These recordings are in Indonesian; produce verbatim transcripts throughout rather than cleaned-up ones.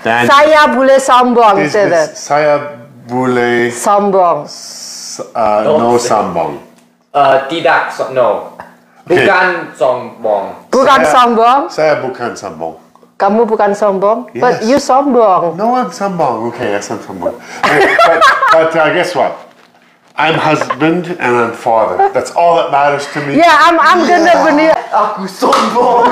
Dan saya boleh sombong. This is- saya boleh Sombong. s- uh, no sambong. Uh, tidak, so, no. Bukan sombong. Bukan Saya- sombong. Saya bukan sambong. Kamu bukan sombong, but Yes. you sombong. No, I'm sambong. Okay, yes, I'm sambong. but but uh, guess what? I'm husband and I'm father. That's all that matters to me. Yeah, I'm I'm gonna be. Aku sombong.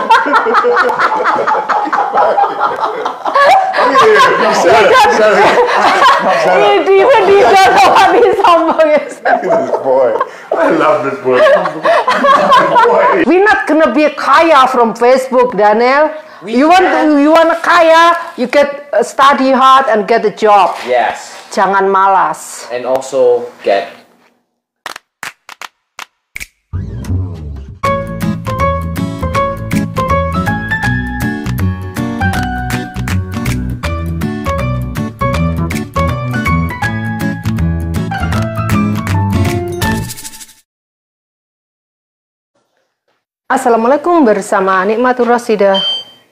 You said it. Shut up. Shut up. He even he don't know what he's sombong is. Look at this boy. I love this boy. boy. We're not gonna be kaya from Facebook, Daniel. We you want can. you want kaya, you get uh, study hard and get a job. Yes. Jangan malas. And also get. Assalamualaikum, bersama Nikmatur Rasidah.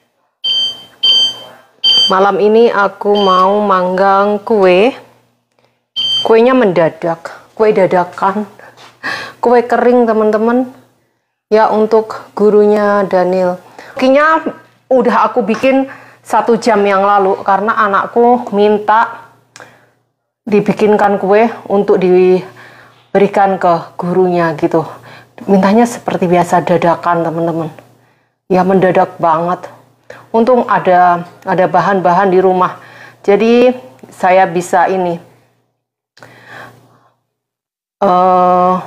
Malam ini aku mau manggang kue. Kuenya mendadak, kue dadakan, kue kering teman-teman. Ya, untuk gurunya Daniel. Kuenya udah aku bikin satu jam yang lalu karena anakku minta dibikinkan kue untuk diberikan ke gurunya gitu. Mintanya seperti biasa dadakan teman-teman. Ya, mendadak banget. Untung ada ada bahan-bahan di rumah. Jadi saya bisa ini uh,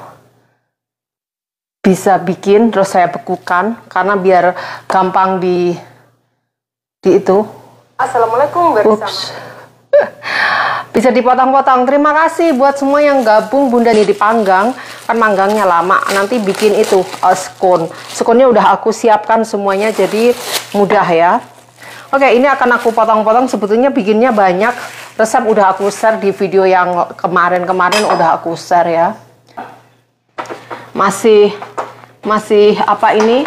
bisa bikin terus saya bekukan karena biar gampang di di itu. Assalamualaikum bersama. Ups. Bisa dipotong-potong. Terima kasih buat semua yang gabung. Bunda ini dipanggang, kan manggangnya lama. Nanti bikin itu uh, scone. Scone-nya udah aku siapkan semuanya, jadi mudah ya. Oke, ini akan aku potong-potong. Sebetulnya bikinnya banyak. Resep udah aku share di video yang kemarin-kemarin udah aku share ya. Masih masih apa ini?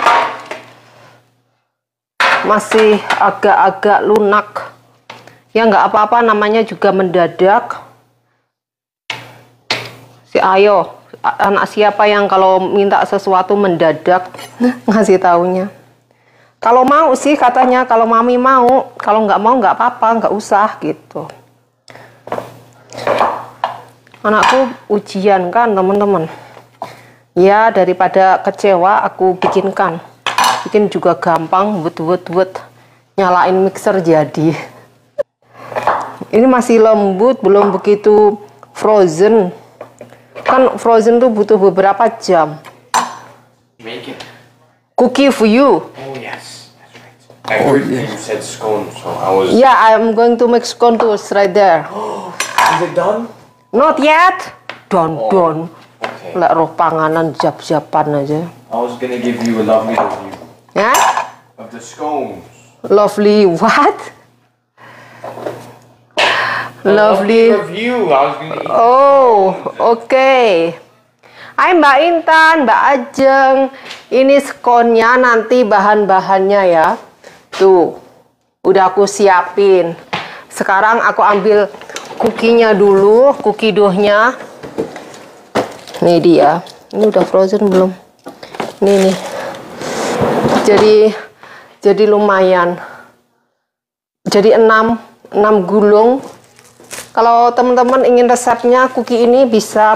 Masih agak-agak lunak. Ya nggak apa-apa, namanya juga mendadak. Si ayo, anak siapa yang kalau minta sesuatu mendadak ngasih taunya. Kalau mau sih katanya, kalau mami mau, kalau nggak mau nggak apa-apa, nggak usah gitu. Anakku ujian kan teman-teman. Ya daripada kecewa aku bikinkan. Bikin juga gampang, wet-wet-wet. Nyalain mixer jadi. Ini masih lembut, belum begitu frozen. Kan frozen tuh butuh beberapa jam. Make it. Cookie for you. Oh yes, that's right. I heard you said scone, so I was. Yeah, I'm going to make scone too, it's right there. Is it done? Not yet. Don Oh, don. Okay. Lek roh panganan jap-japan aja. I was gonna give you a lovely review Ya? of the scones. Lovely what? A Lovely. review. I was gonna eat. Oh, oke. Okay. Hai Mbak Intan, Mbak Ajeng. Ini skonnya nanti bahan-bahannya ya. Tuh, udah aku siapin. Sekarang aku ambil kukinya dulu, cookie doughnya. Nih dia. Ini udah frozen belum? Ini nih. Jadi, jadi lumayan. Jadi enam, enam gulung. Kalau teman-teman ingin resepnya cookie ini bisa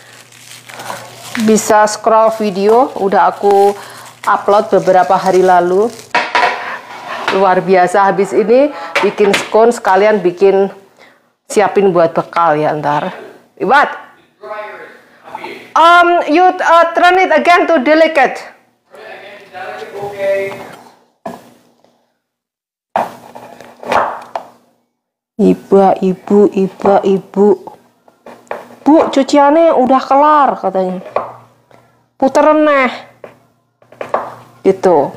bisa scroll video, udah aku upload beberapa hari lalu. Luar biasa, habis ini bikin scone sekalian bikin siapin buat bekal ya ntar. What? Um, you uh, turn it again to delicate. Okay. Iba, ibu, iba, ibu. Bu, cuciannya udah kelar katanya. Puter neh. Gitu.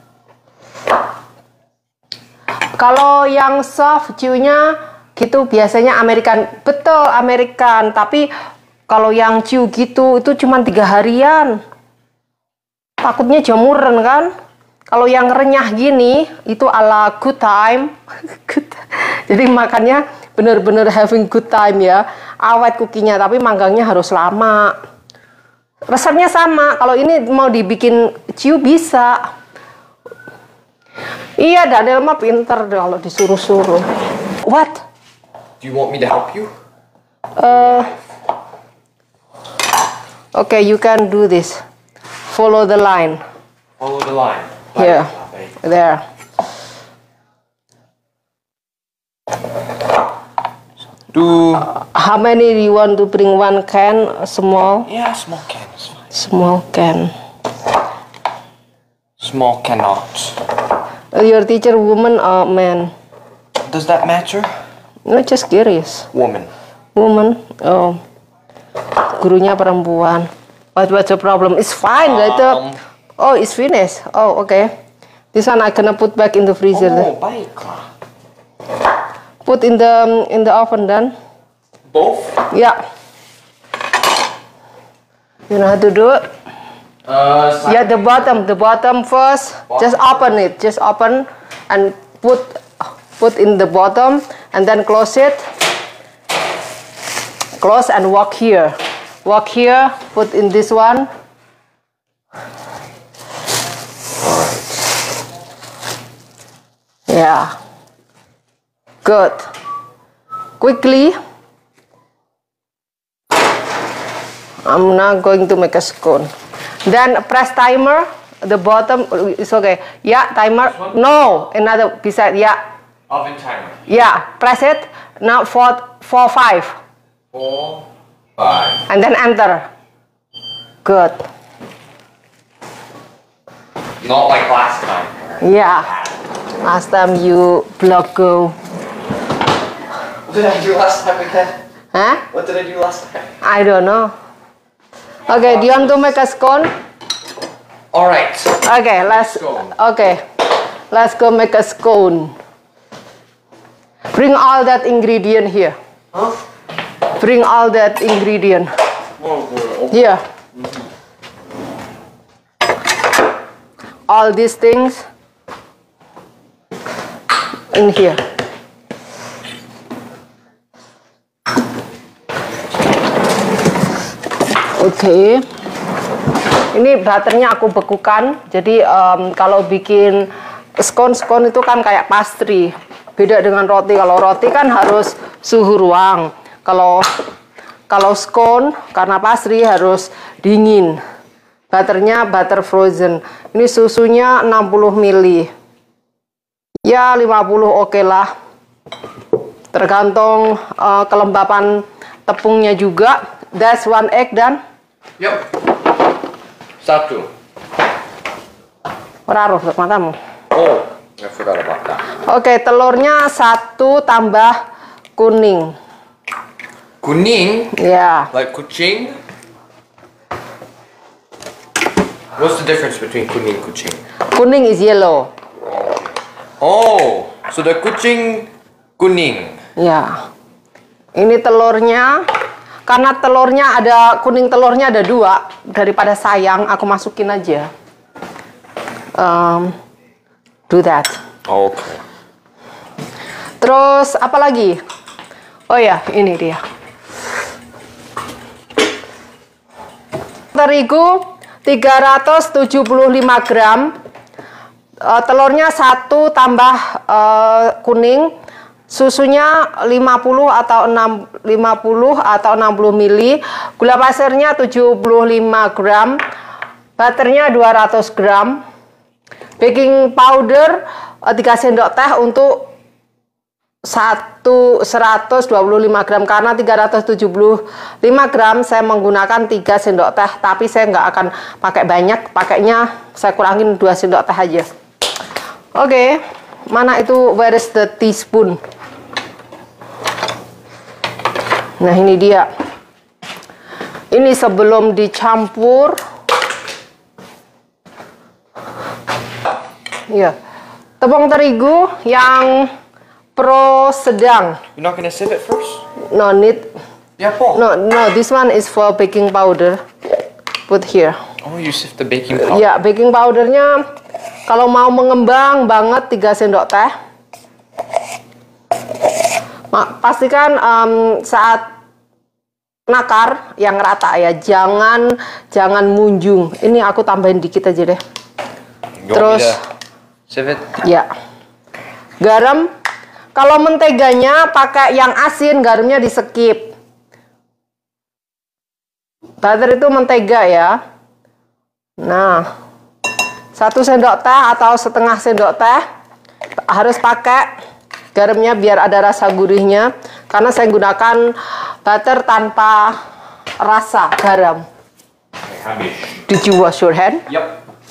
Kalau yang soft ciunya gitu biasanya American. Betul, American. Tapi kalau yang ciu gitu itu cuma tiga harian. Takutnya jamuran kan. Kalau yang renyah gini itu ala good time. Good time. Jadi makannya bener-bener having good time ya. Awet kukinya, tapi manggangnya harus lama. Resepnya sama. Kalau ini mau dibikin ciu bisa. Iya, Daniel mah pinter deh kalau disuruh-suruh. What? Do you want me to help you? Uh, okay, you can do this. Follow the line. Follow the line. Here, there. Do How many do you want to bring? One can, small, yeah, small can is fine. small can. Small cannot. Your teacher, woman or man? Does that matter? No, just curious. Woman. Woman. Oh, gurunya perempuan. What what's the problem? It's fine, right? Um, Oh, it's finished. Oh, okay. This one I gonna put back in the freezer. Oh, baiklah. Put in the in the oven then. Both? Yeah. You know how to do it? Uh, Yeah, the bottom, the bottom first. Just open it. Just open and put put in the bottom and then close it. Close and walk here. Walk here. Put in this one. Yeah. Good. Quickly. I'm now going to make a scone. Then press timer. The bottom is okay. Yeah, timer. No, another beside. Yeah, oven timer. yeah. Press it. Now four, four, five, Four, five. and then enter. Good. Not like last time. Yeah. Last time you block go. What did I do last time again? Huh? What did I do last time? I don't know. Okay. Do you want to make a scone? All right. Okay. Let's. Scone. Okay. Let's go make a scone. Bring all that ingredient here. Huh? Bring all that ingredient. Oh, good. Here. All these things in here. Oke. Okay. Ini butternya aku bekukan. Jadi um, kalau bikin scone-scone itu kan kayak pastry. Beda dengan roti. Kalau roti kan harus suhu ruang. Kalau kalau scone karena pastry harus dingin. Butternya butter frozen. Ini susunya enam puluh mililiter. Ya lima puluh oke okay lah. Tergantung uh, kelembapan tepungnya juga. That's one egg dan. Yep. Satu. Raruh matamu. Oh, I forgot about that. Oke, okay, telurnya satu tambah kuning. Kuning? Ya. Yeah. Like kucing? What's the difference between kuning and kucing? Kuning is yellow. Oh, so the kucing kuning. Ya. Ini telurnya. Karena telurnya ada, kuning telurnya ada dua. Daripada sayang, aku masukin aja. Um, do that. Oh, okay. Terus, apa lagi? Oh ya, ini dia. Terigu tiga ratus tujuh puluh lima gram. Uh, telurnya satu tambah uh, kuning. Susunya lima puluh atau enam puluh atau enam puluh mililiter, gula pasirnya tujuh puluh lima gram, butternya dua ratus gram, baking powder tiga sendok teh untuk satu seratus dua puluh lima gram. Karena tiga ratus tujuh puluh lima gram saya menggunakan tiga sendok teh, tapi saya nggak akan pakai banyak, pakainya saya kurangin dua sendok teh aja. Oke, okay. Mana itu, where is the teaspoon? Nah ini dia. Ini sebelum dicampur. Ya, tepung terigu yang pro sedang. You're not gonna sieve it first? No need. Yeah, Paul. No, no. This one is for baking powder. Put here. Oh, you sieve the baking powder. Ya, baking powdernya kalau mau mengembang banget tiga sendok teh. Ma- pastikan um, saat nakar yang rata ya, jangan jangan munjung. Ini aku tambahin dikit aja deh. Terus sieve it. Ya, garam. Kalau menteganya pakai yang asin, garamnya di skip. Butter itu mentega ya. Nah, satu sendok teh atau setengah sendok teh harus pakai garamnya biar ada rasa gurihnya. Karena saya gunakan butter tanpa rasa garam. Did you wash your hand? Yep.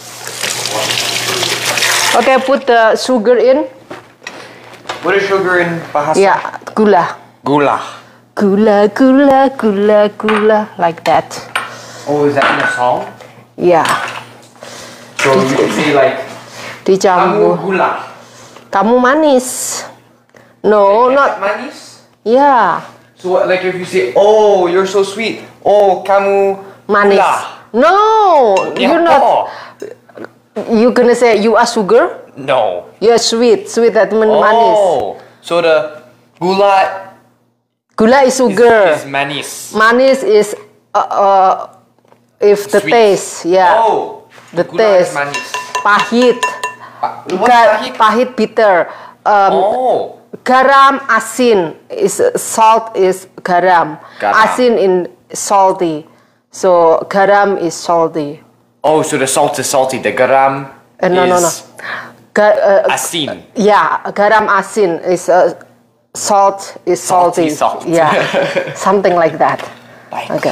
Okay, put the sugar in. What is sugar in bahasa? Ya, gula. Gula. Gula, gula, gula, gula, like that. Oh, is that in a song? Ya, So you can say like, dicampur. kamu gula. Kamu manis. No, not. Manis? Ya, So what, like if you say, oh, you're so sweet. Oh, kamu manis. gula. No, you're Yeah, not. oh. You gonna say you are sugar? No. You're sweet. Sweet that means manis. Oh, so the gula Gula is is, sugar. is manis. Manis is uh, uh, if the Sweet. taste, yeah. Oh, The gula taste. is manis. Pahit. Pa- what's Ga- pahit? pahit bitter. Um, Oh, Garam asin is salt is garam. Garam. Asin in salty. So garam is salty. oh, so the salt is salty. The garam Uh, no, is no, no. Ga- uh, asin. yeah, garam asin is uh, salt is salty. Salty salt. Yeah, something like that. Baik. Okay.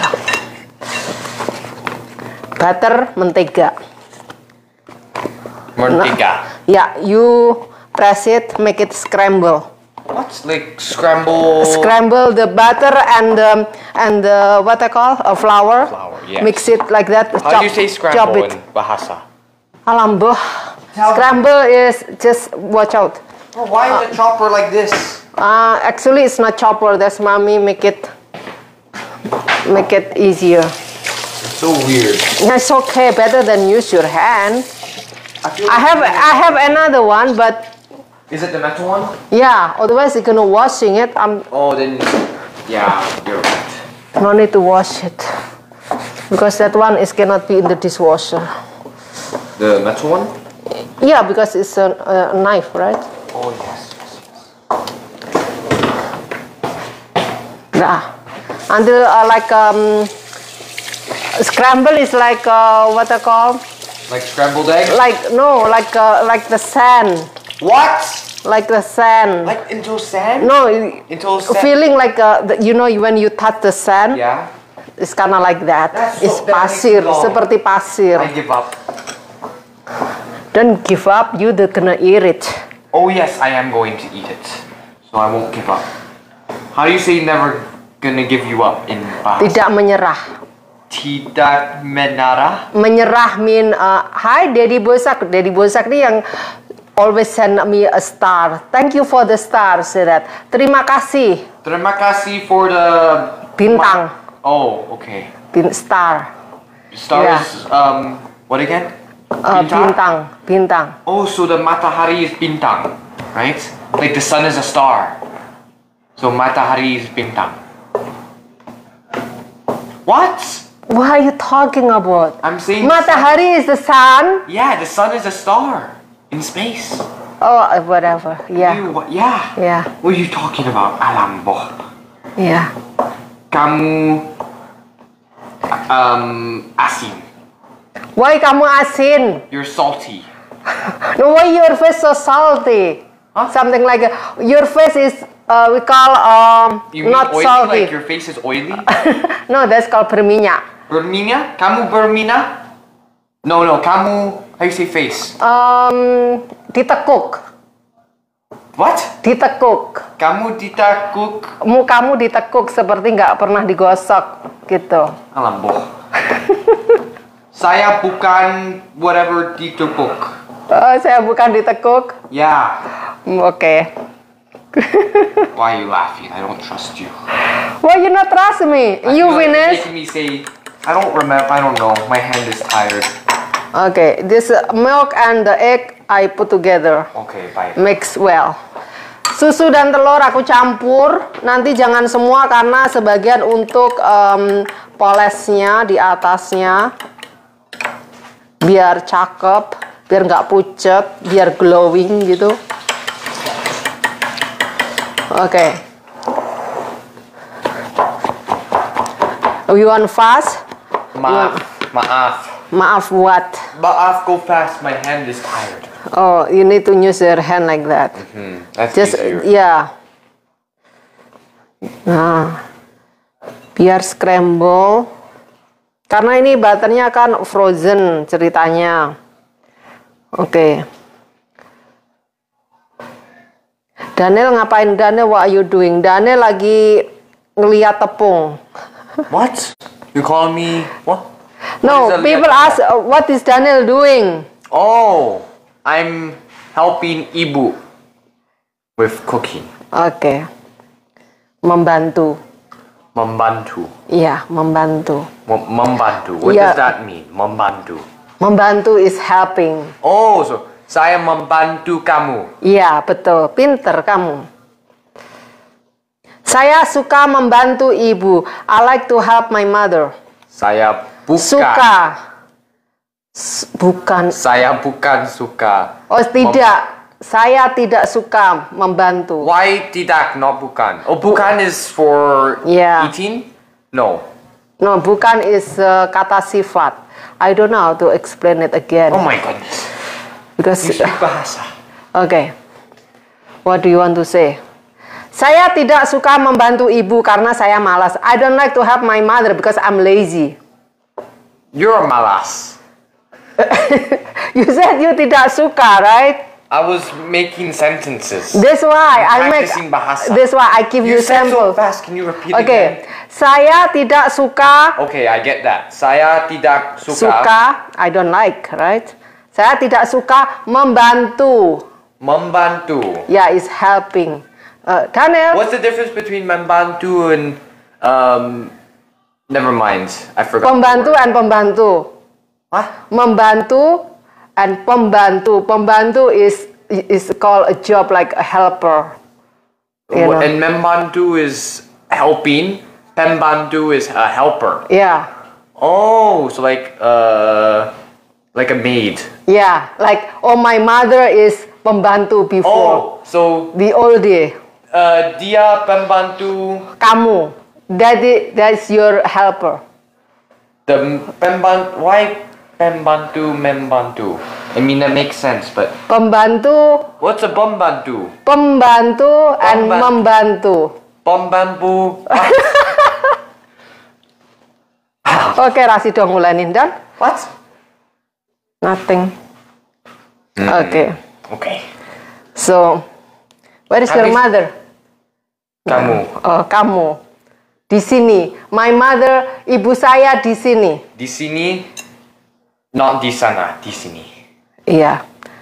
Butter mentega. Mentega. Yeah, you press it, make it scramble. What's like scramble? Scramble the butter and um, and the what I call a flour. Flour, yes. Mix it like that. How do you say chop scramble it. in bahasa? Alambo. Scramble is just watch out. Oh, why is the chopper like this? Uh, actually, it's not chopper. That's mommy make it make it easier. It's so weird. It's okay. Better than use your hand. I, feel I have I have another one, but Is it the metal one? yeah. Otherwise, you're gonna washing it. I'm Oh, then yeah, you're right. no need to wash it because that one is cannot be in the dishwasher. The metal one? Yeah, because it's a, a knife, right? Oh yes, yes, yes. Yeah. Until uh, like um, scramble is like uh, what I call Like scrambled egg? like no like uh, like the sand, What? like the sand. Like into sand? No, Into sand? feeling like uh, the, you know when you touch the sand, Yeah. it's kind of like that. That's so- It's that makes pasir, me long. seperti pasir. I give up. Don't give up, you the gonna eat it. Oh yes, I am going to eat it. So I won't give up. How do you say never gonna give you up in bahasa? Tidak menyerah. Tidak menarah? Menyerah mean uh, hi Daddy Bosak. Daddy Bosak ni yang always send me a star. Thank you for the star, say that. Terima kasih Terima kasih for the bintang, Oh, okay. bin star. Star Yeah. is um what again? Uh, bintang, bintang. Oh, so the matahari is bintang, right? Like the sun is a star. So matahari is bintang. What? What are you talking about? I'm saying Matahari is the sun. Yeah, the sun is a star in space. Oh, uh, whatever. Yeah, You, what- yeah. yeah, What are you talking about? Alam boh. yeah. Kamu um asin. Why kamu asin? You're salty. No, why your face so salty? Huh? Something like uh, your face is uh, we call um You mean not oily? salty. Like your face is oily? No, that's called berminyak. Berminyak? Kamu berminyak? No, no. Kamu. How you say face? Um, ditekuk, What? ditekuk. Kamu ditakuk? Mukamu ditekuk seperti nggak pernah digosok gitu. Alam boh. Saya bukan whatever ditekuk. Oh, saya bukan ditekuk. Yeah. Hmm, Oke. Why are you laughing? I don't trust you. Why you not trust me? I You feel like you're finish? making me say. I don't remember. I don't know. My hand is tired. Okay, this uh, milk and the egg I put together. Okay, bye. Mix well. Susu dan telur aku campur. Nanti jangan semua karena sebagian untuk um, polesnya di atasnya. Biar cakep, biar nggak pucet, biar glowing gitu. Oke. Okay. You want fast? Maaf, maaf. Maaf what? Maaf, go fast. My hand is tired. Oh, you need to use your hand like that. Hmm, that's Just easier. yeah. Nah, biar scramble. Karena ini butternya kan frozen ceritanya. Oke. Okay. Daniel ngapain? Daniel, what are you doing? Daniel lagi ngeliat tepung. What? You call me what? No, What is people a- ask, uh, what is Daniel doing? Oh, I'm helping Ibu with cooking. Oke. Okay. Membantu. Membantu. Iya, membantu. Mem- Membantu. What Yeah. does that mean? Membantu. Membantu is helping. Oh, so saya membantu kamu. Iya, betul. Pinter kamu. Saya suka membantu ibu. I like to help my mother. Saya bukan. Suka. S- bukan. Saya bukan suka. Oh, tidak. Saya tidak suka membantu. Why tidak? Not bukan. Oh, bukan is for Yeah. eating? No. No, bukan is uh, kata sifat. I don't know how to explain it again. Oh my goodness. Because You speak bahasa. okay. What do you want to say? Saya tidak suka membantu ibu karena saya malas. I don't like to help my mother because I'm lazy. You're malas. You said you tidak suka, right? I was making sentences. That's why I make. Practicing bahasa. That's why I give you, You said so samples. fast. Can you repeat Okay, again? saya tidak suka. Okay, I get that. Saya tidak suka. Suka, I don't like, right? Saya tidak suka membantu. Membantu. Yeah, is helping. Uh, Daniel, What's the difference between membantu and um? Never mind. I forgot. the pembantu word. and pembantu. What? Membantu and pembantu. Pembantu is is called a job like a helper. You know? And membantu is helping. Pembantu is a helper. Yeah, Oh, so like uh, like a maid. yeah. Like, oh, my mother is pembantu before Oh, so the old day. uh, dia pembantu. Kamu, that is, that's your helper. The pembantu. Why pembantu membantu? I mean that makes sense, but Pembantu, what's a pembantu? pembantu, and Pembantu. membantu. Pembantu. Oke, Rasido ngulainin dan What? nothing. Oke, Okay. so where is your Habis- mother? Kamu Oh, kamu di sini. My mother, ibu saya di sini. di sini, not di sana, di sini. Iya.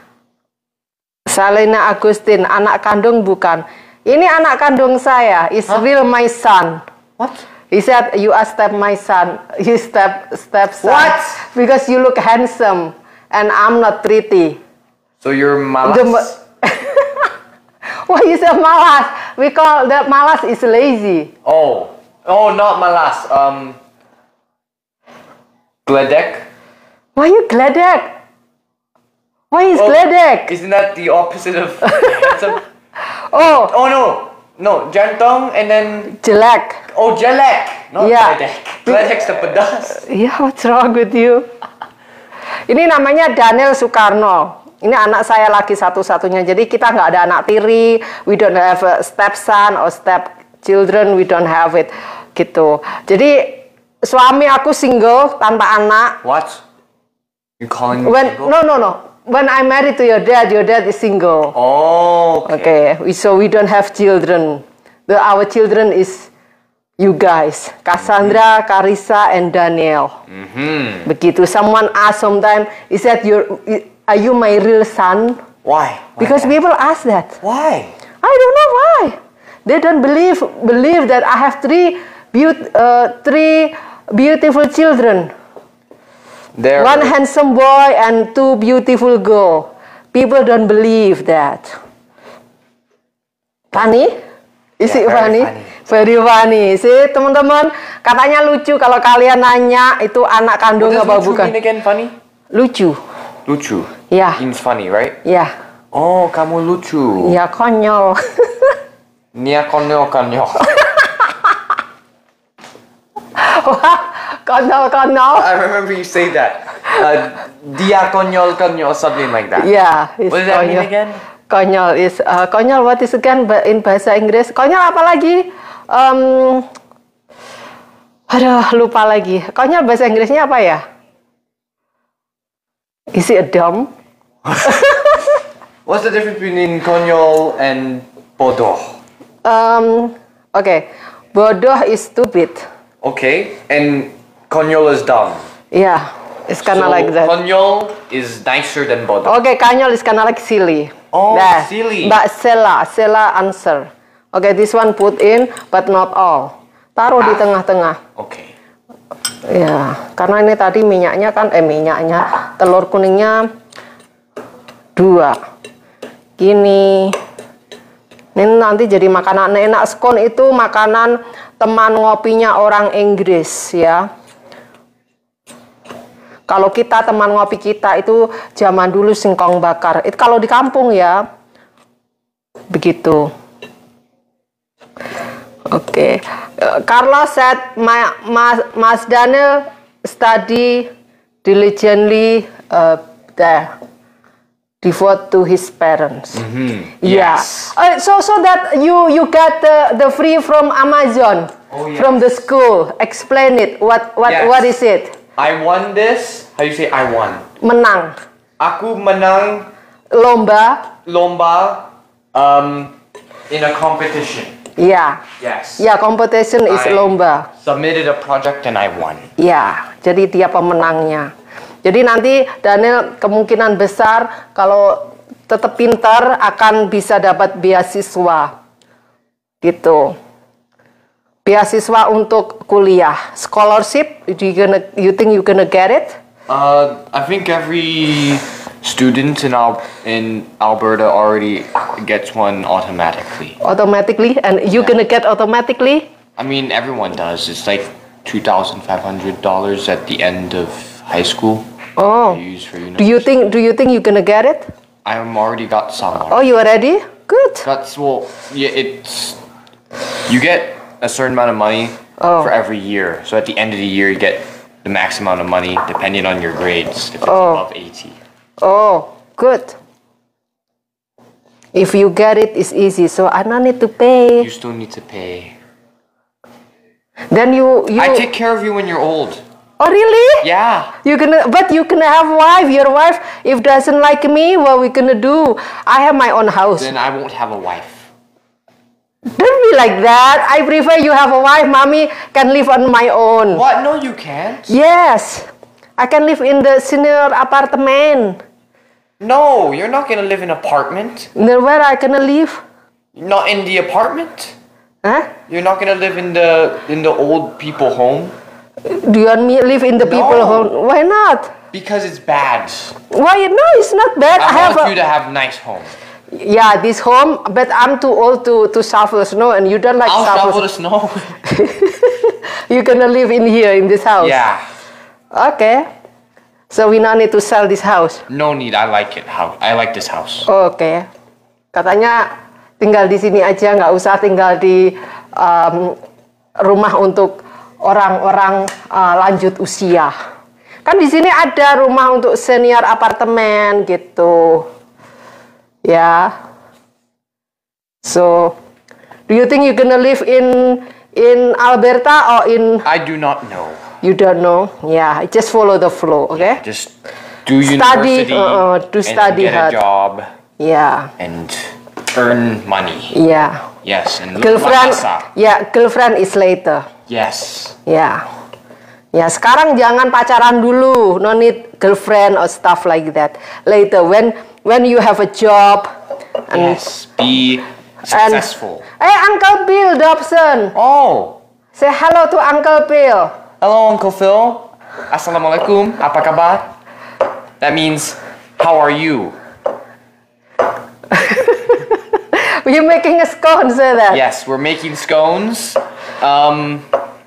Salena Agustin, anak kandung bukan. Ini anak kandung saya. Is real my son. What? He said, you are step my son. You step step son. What? Because you look handsome and I'm not pretty. So you're malas? The ma- Why you say malas? We call that malas is lazy. Oh, oh, not malas. Um, gledek. Why you gledek? Why is Oh, gledek? Isn't that the opposite of handsome? Oh, Oh no, no, jantong and then jelek. oh jelek, not Yeah. gledek. Gledek's the pedas. Yeah, what's wrong with you? Ini namanya Daniel Soekarno. Ini anak saya lagi satu-satunya. Jadi kita nggak ada anak tiri. We don't have a stepson or step children. We don't have it. Gitu. Jadi suami aku single tanpa anak. What? You calling me When single? no no no. When I married to your dad, your dad is single. Oh, okay. Okay. We, so we don't have children. The our children is you guys, Cassandra, Carissa, and Daniel. Mm-hmm. Begitu. Someone ask sometime, is that your, are you my real son? Why? Why Because that? people ask that. Why? I don't know why. They don't believe believe that I have three beaut, uh, three beautiful children. There. One handsome boy and two beautiful girl. People don't believe that. Funny? Is it Yeah, very funny? funny. Very funny. See, teman-teman, katanya lucu kalau kalian nanya itu anak kandung What does apa lucu bukan? mean again? Funny? Lucu. Lucu. Yeah. Means funny, right? Ya. Oh, kamu lucu. Ya konyol. Nia konyol konyol. Wah, konyol-konyol. I remember you say that. Uh, dia konyol konyol, something like that. Ya, is What does that mean konyol. again? Konyol is uh, konyol. What is again ba- in bahasa Inggris? Konyol apa lagi? Um, aduh, lupa lagi. Konyol bahasa Inggrisnya apa ya? Is it a dumb? What's the difference between konyol and bodoh? Um, Oke, okay. Bodoh is stupid. Okay, and konyol is dumb. Yeah, it's kind of So, like that. konyol is nicer than bodoh. Okay, konyol is kind of like silly. Oh, Nah, silly. Mbak Sela, Sela answer. Okay, this one put in, but not all. Taruh di Ah. tengah-tengah. Okay. Ya, karena ini tadi minyaknya kan, eh minyaknya, telur kuningnya dua. Gini. Ini nanti jadi makanan enak. Scone itu makanan teman ngopinya orang Inggris ya. Kalau kita teman ngopi kita itu zaman dulu singkong bakar. Itu kalau di kampung ya. Begitu. Oke. Uh, Carlos said Ma, Ma, Mas Daniel study diligently uh, there. Devote to his parents. Mm-hmm. Yeah. Yes. Uh, so so that you you get the the free from Amazon Oh, yes. from the school. Explain it. What what Yes. what is it? I won this. How do you say I won? Menang. Aku menang Lomba. lomba um, in a competition. Ya. Yes. Ya, competition is I lomba. submitted a project and I won. Ya, jadi dia pemenangnya. Jadi nanti Daniel kemungkinan besar kalau tetap pintar akan bisa dapat beasiswa. Gitu. Beasiswa untuk kuliah. Scholarship, do you gonna you think you gonna get it? Uh, I think every student in Al- in Alberta already gets one automatically. Automatically, and you gonna get automatically? I mean, everyone does. It's like two thousand five hundred dollars at the end of high school. Oh. You use for Do you think do you think you gonna get it? I'm already got some. Oh, you are ready? Good. That's well, yeah. It's you get a certain amount of money Oh. for every year. So at the end of the year, you get the max amount of money depending on your grades. If it's Oh. above eighty. Oh, good. If you get it, it's easy. So I don't need to pay. You still need to pay. Then you you. I take care of you when you're old. Oh really? Yeah. You gonna, but you gonna have wife. Your wife, if doesn't like me, what we gonna do? I have my own house. Then I won't have a wife. Don't be like that. I prefer you have a wife. Mommy can live on my own. What? No, you can't. Yes, I can live in the senior apartment. No, you're not gonna live in an apartment. Then where I gonna live? Not in the apartment. Huh? You're not gonna live in the in the old people home Do you want me live in the people No. home? Why not? because it's bad. Why? No, it's not bad. I, I have want a, you to have nice home. yeah, this home, but I'm too old to to shovel snow, and you don't like I'll shovel. shovel the snow. You're gonna live in here in this house. Yeah. Okay. So we now need to sell this house. No need. I like it. How I like this house. Oke. Katanya tinggal di sini aja, nggak usah tinggal di um, rumah untuk orang-orang uh, lanjut usia. Kan di sini ada rumah untuk senior apartemen gitu. Ya. So, do you think you gonna live in in Alberta or in? I do not know. You don't know. Yeah, just follow the flow, okay? Just do Study, university uh, uh, do and study get hard. a job Yeah. and earn money. Yeah. Yes, and look Girlfriend, bahasa. ya, girlfriend is later. Yes. Ya, ya. Sekarang jangan pacaran dulu. No need girlfriend or stuff like that. Later, when when you have a job, and Yes. Be and successful. hey, Uncle Bill Dobson, Oh. say hello to Uncle Bill. Hello, Uncle Phil. Assalamualaikum. Apa kabar? That means, how are you? We're making a scone, say that. Yes, we're making scones. Um,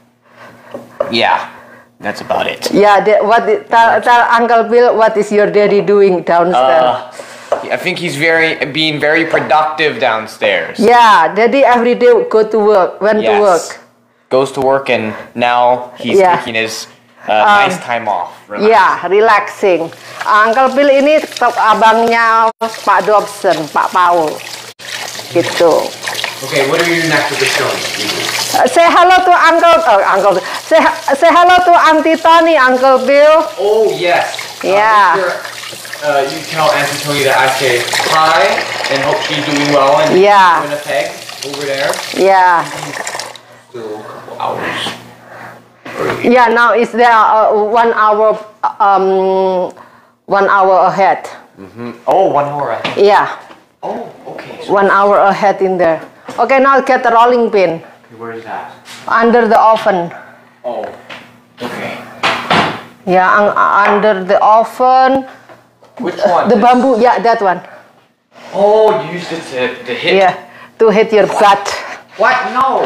yeah, that's about it. Yeah, the, what? the- Tell, tell Uncle Bill what is your daddy doing downstairs? Uh, I think he's very being very productive downstairs. Yeah, daddy every day go to work. Went to work. Yes. Goes to work and now he's Yeah. taking his uh, nice time off. Relax. Ya, relaxing. Uncle Bill ini tetap abangnya Pak Dobson, Pak Paul. Gitu. Okay, what are you doing next with the stones? Uh, say hello to Uncle, oh, Uncle. Say say hello to Auntie Tony, Uncle Bill. Oh yes. Yeah. Uh, make sure, uh, you tell Auntie Tony that I say hi and hope she's doing well and Yeah. Winnipeg over there. Yeah. Still a couple hours. Yeah, now it's there uh, one hour, um, one hour ahead. Mm-hmm. Oh, one hour ahead. Yeah, Oh, okay. So, one hour ahead in there. Okay, now get the rolling pin okay, where is that? under the oven. Oh, okay. Yeah, un- under the oven. Which one? The This? bamboo, yeah, that one. Oh, you used it to, to hit. Yeah, to hit your butt. What? No.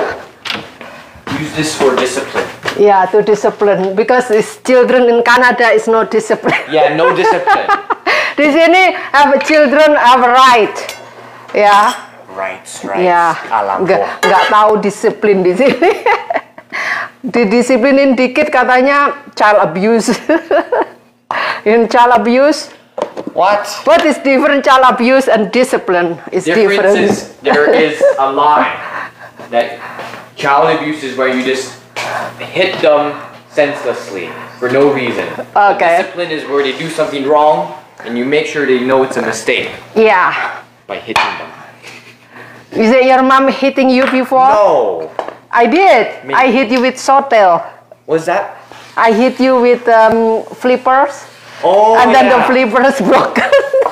Use this for discipline. Yeah, to discipline because it's children in Canada is no discipline. Yeah, no discipline. Di sini have children have right. Ya. Right, right. Ya. Alam Nggak nggak tahu disiplin di sini. Didisiplinin dikit katanya child abuse. In child abuse, What? what is different child abuse and discipline is Difference different. is there is a line that child abuse is where you just hit them senselessly for no reason. But Okay. discipline is where they do something wrong and you make sure they know it's a mistake Yeah. by hitting them. Is it your mom hitting you before? No. I did. Me. I hit you with sotel. What's that? I hit you with um, flippers. Oh, And then the yeah. flippers broken.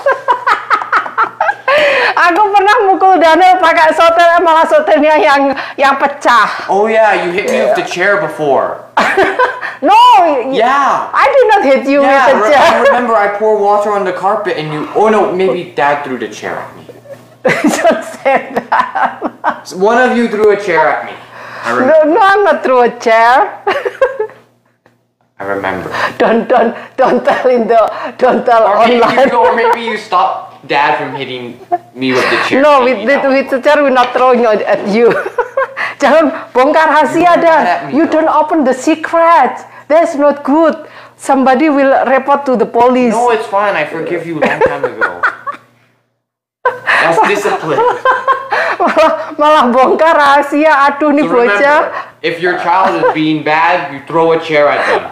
Aku pernah mukul Daniel pakai sotel, malah sotelnya yang yang pecah. Oh yeah, you hit me with the chair before. No, Yeah. I did not hit you Yeah, with the re- I chair. remember I poured water on the carpet and you. Oh no, maybe Dad threw the chair at me. Don't say that. One of you threw a chair at me. I, rem- No, no, I'm not through a chair. I remember. don't, don't, don't tell in the, don't tell Or maybe, online. you, or maybe you stopped Dad from hitting me with the chair. No, Maybe with, that with, was- with the chair we're not throwing it at you. Jangan bongkar rahasia You Dan. at me, You though. don't open the secret. That's not good. Somebody will report to the police. No, it's fine. I forgive you a long time ago. That's discipline. malah, malah bongkar rahasia. Aduh nih So bocah. remember, if your child is being bad, you throw a chair at them.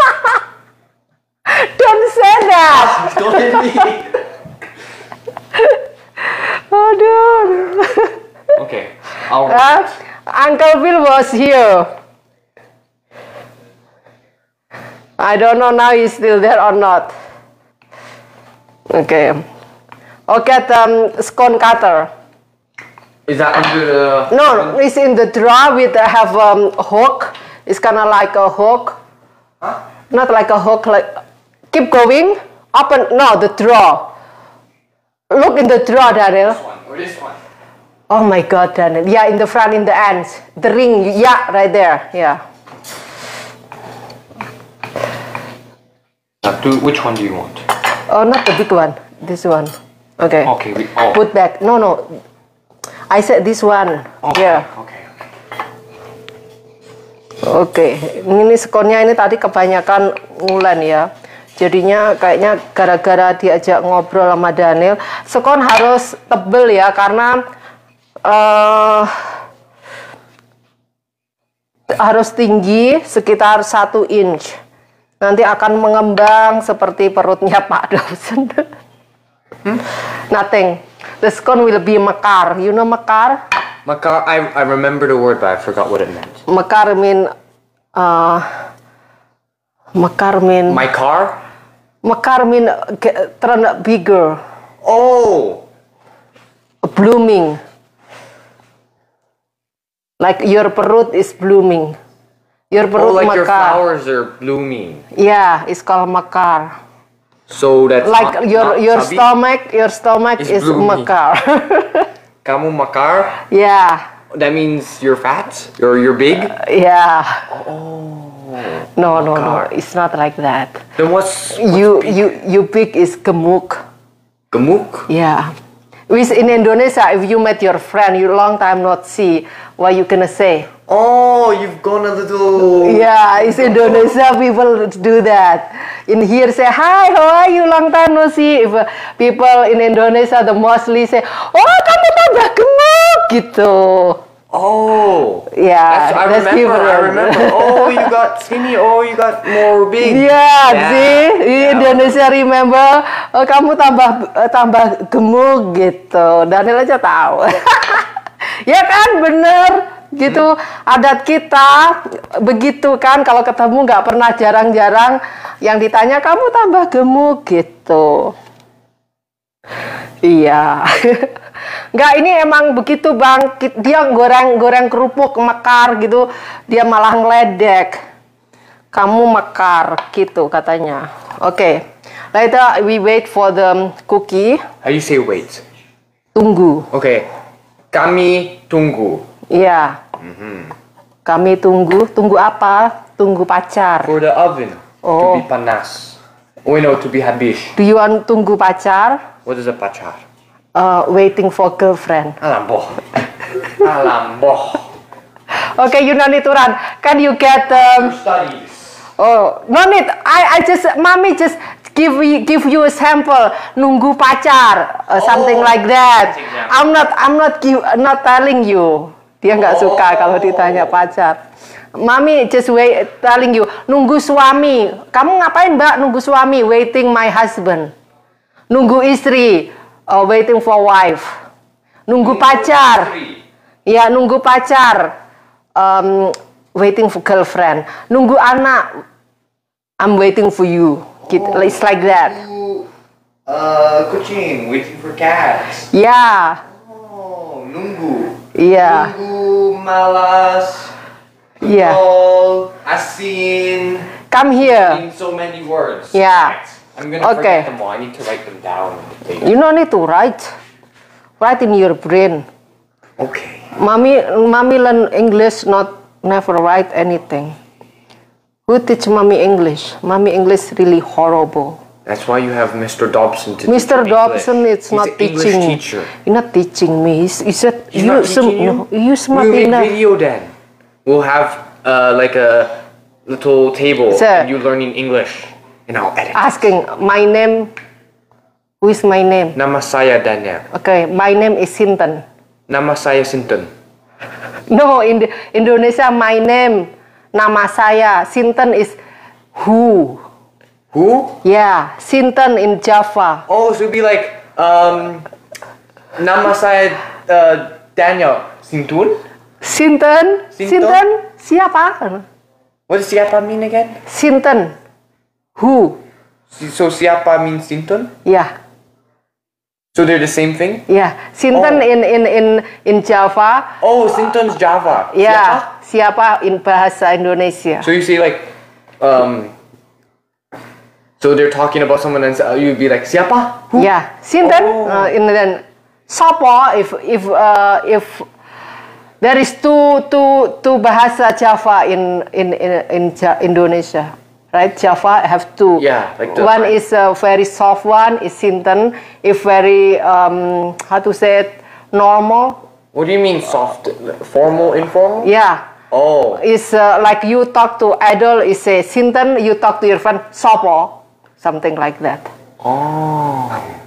Don't say that. Don't hit me. Aduh. Okay. I'll. Uh, Uncle Bill was here. I don't know now he's still there or not. Okay. Okay, the um, scone cutter. Is that under the? No, it's in the drawer with uh, have um, hook. It's kind of like a hook. Huh? Not like a hook. Like keep going. Open. No, the drawer. Look in the drawer, Daniel. This one or this one? Oh my God, Daniel. Yeah, in the front, in the ends. The ring. Yeah, right there. Yeah. Uh, do, which one do you want? Oh, not the big one. This one. Okay. Okay. We, oh. Put back. No, no. I said this one. Okay. Yeah. Okay. Oke. Ini skonnya ini tadi kebanyakan ngulen ya. Jadinya kayaknya gara-gara diajak ngobrol sama Daniel. Skon harus tebel ya karena uh, harus tinggi sekitar satu inch. Nanti akan mengembang seperti perutnya Pak Dawson. Hmm? Nothing. The scone will be mekar. You know mekar? Makar, I, I remember the word, but I forgot what it meant. Mekar mean uh, mekar mean My car? mekar mean get, turn bigger, Oh! blooming. Like your perut is blooming. Your Oh, perut like your mekar. flowers are blooming. Yeah, it's called mekar. So that's Like not- your not your chubby? stomach, your stomach It's is blooming. mekar. Kamu makar. Yeah. That means you're fat or you're big. Yeah. Oh. No, no, no. Makar. It's not like that. Then what's, what's You, big? you, you big is gemuk. Gemuk? Yeah. With in Indonesia, if you met your friend, you long time not see, what you gonna say? Oh, you've gone a little. Yeah, it's Indonesia people do that. In here say, hi, how are you? Long time no see. If uh, people in Indonesia, the mostly say, oh, kamu tambah gemuk gitu. Oh. Yeah, That's, I that's remember. I different. remember. Oh, you got skinny. Oh, you got more big. Yeah, Yeah. see, in Yeah. Indonesia remember, oh, kamu tambah uh, tambah gemuk gitu. Daniel aja tahu. Ya kan, bener. Gitu, hmm. Adat kita begitu kan, kalau ketemu nggak pernah, jarang-jarang yang ditanya kamu tambah gemuk gitu. Iya. Nggak, ini emang begitu Bang, dia goreng-goreng kerupuk mekar gitu, dia malah ngeledek. Kamu mekar gitu katanya. Oke, okay. Later we wait for the cookie. How you say wait? Tunggu. Oke, okay. Kami tunggu. Iya. Mm-hmm. Kami tunggu. Tunggu apa? Tunggu pacar. For the oven Oh. to be panas. Oh no, to be habis. Do you want tunggu pacar? What is a pacar? Uh, waiting for girlfriend. Alamboh. Alamboh. Okay, you no need to run. Can you get um, Studies. oh, no need. I I just mommy just give you give you a sample. Nunggu pacar, uh, something Oh, like that. that's example. I'm not I'm not give, not telling you. Dia nggak suka kalau ditanya pacar. Mami just wait telling you. Nunggu suami. Kamu ngapain Mbak? Nunggu suami. Waiting my husband. Nunggu istri. Uh, waiting for wife. Nunggu pacar. Ya, nunggu pacar. Um, waiting for girlfriend. Nunggu anak. I'm waiting for you. Gitu. Oh, It's like that. nunggu, uh, kucing, waiting for cats. Ya. Oh, nunggu. Iya. Nunggu, malas, Iya. getol, asin. Come here. In so many words. Yeah. I'm gonna Okay. forget them all. I need to write them down. You don't need to write. Write in your brain. Okay. Mommy, mommy learn English, not never write anything. Who teach mommy English? Mommy English really horrible. That's why you have Mister Dobson to Mister teach you Dobson, English. it's He's not an English teaching. teacher. You're not teaching me. He, he said He's you, not teaching you? no, you smart We'll make enough. video then. We'll have uh, like a little table Sir. and you learning English. And I'll edit. Asking my name. Who is my name? Nama saya Daniel. Okay, my name is Sinten. Nama saya Sinten. No, in the Indonesia, my name, nama saya. Sinten is who. Who? Yeah, Sinten in Java. Oh, so it'd be like, um, nama saya uh, Daniel Sintun. Sinten, Sinten? Sinten, siapa? What does siapa mean again? Sinten, who? Si- So siapa means Sintun? Yeah, So they're the same thing? yeah. Sinten Oh. in in in in Java. Oh, Sintun's Java. Yeah, siapa in bahasa Indonesia. So you say like, um, so they're talking about someone and uh, you'd be like, siapa? Who? Yeah, Sinten. Oh. Uh, and then Sopo. If if uh, if there is two two two bahasa Java in in in, in Ja- Indonesia, right? Java have two. Yeah, like the- one is a very soft one is Sinten. If very um, how to say it, normal. What do you mean soft? Formal, informal? Yeah. Oh. Is uh, like you talk to idol is say Sinten. You talk to your friend Sopo, something like that. Oh.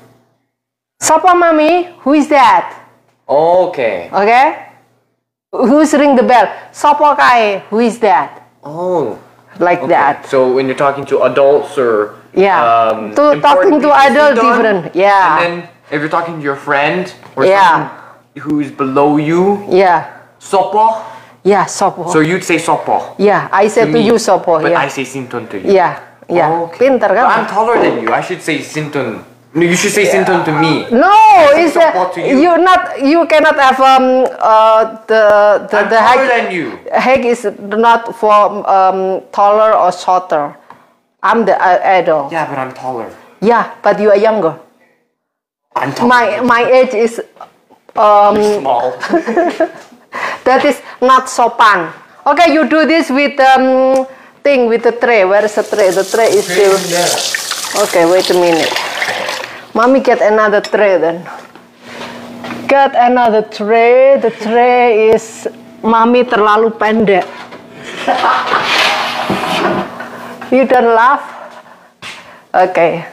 Sopo mami, who is that? Okay. Okay? Who's ring the bell? Sopo kae, who is that? Oh. Like Okay. that. So when you're talking to adults or Yeah. um, To important talking to people, adult Sinton, different. Yeah. And then if you're talking to your friend or Yeah. someone who's below you, Yeah. sopo. Yeah, Sopo. So you'd say sopo. yeah, I said to, me, you Sopo. But Yeah. I say Sintun to you. yeah. Yeah. Okay. Pinter But I'm kan? taller than you. I should say Sintun. No, you should say Sintun to me. No, say it's uh, Sopo to you. you not you cannot have um uh the the I'm the taller height than you. height is not for um taller or shorter. I'm the uh, adult. Yeah, but I'm taller. Yeah, but you are younger. I'm taller. My my age is um, Small. that is not sopan. Okay, you do this with um thing with the tray. Where is the tray? The tray is still. Okay, wait a minute. Mommy, get another tray then. Get another tray. The tray is Mommy terlalu pendek. You don't laugh? Okay.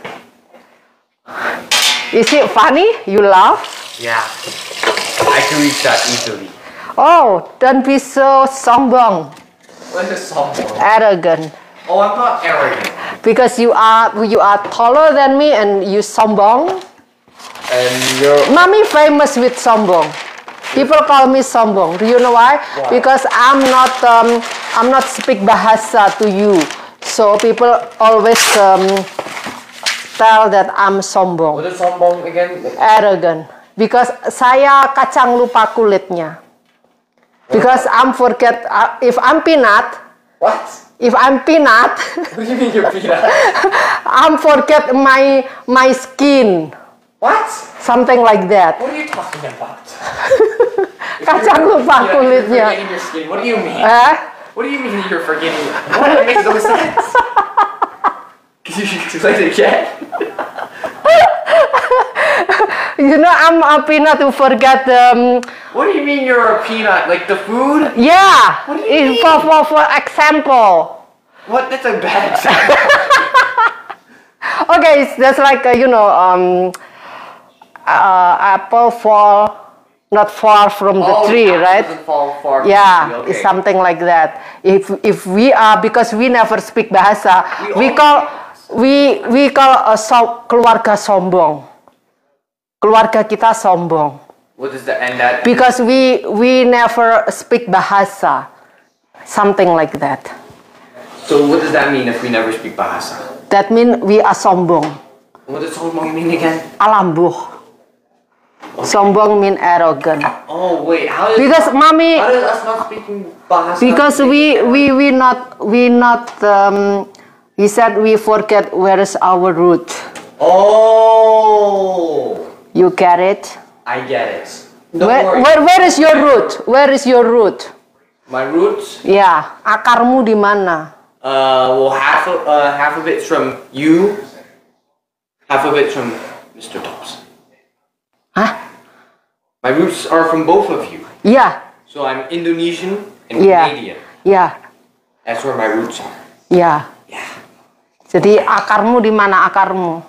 Is it funny? You laugh? Yeah. I can reach that easily. Oh, don't be so sombong, What is someone? arrogant. Oh, I'm not arrogant. Because you are you are taller than me and you sombong. And you're. Mommy famous with sombong. People call me sombong. Do you know why? Why? Because I'm not um, I'm not speak bahasa to you. So people always um, tell that I'm sombong, What is sombong again? arrogant. Because saya kacang lupa kulitnya. Because I'm forget uh, if I'm peanut. What? If I'm peanut, What do you mean you're peanut? I'm forget my my skin. What? Something like that. What are you talking about? Kacang lupa You're kulitnya. forgetting your skin. What do you mean? Eh? What do you mean you're forgetting? What? It makes no sense. Can you explain it again? You know, I'm a peanut who forget um What do you mean you're a peanut? Like the food? yeah. What do you If- for, for for example. What? That's a bad example. Okay, it's just like uh, you know um uh, apple fall not far from the Oh, tree, apple right? doesn't fall far from the Yeah, tree, okay. it's something like that. If if we are because we never speak bahasa, We we, all call speak we we call a so, keluarga sombong. Keluarga kita sombong What is the and that? because we we never speak bahasa, something like that. So what does that mean if we never speak Bahasa? That mean we are sombong. What does sombong mean again? Alambuh. Sombong mean arrogant. Oh wait, how does Because mommy. how does us not speaking Bahasa? Because make we it we we not we not um, he said we forget where is our root. Oh, You get it? I get it. Don't Where, worry. where where is your root? Where is your root? My roots. Ya, akarmu di mana? Uh, well, half of uh, half of it's from you, half of it's from Mister Thompson. Hah? My roots are from both of you. Ya, So I'm Indonesian and ya, Canadian. ya, That's where my roots are. ya. Yeah. Jadi akarmu di mana akarmu?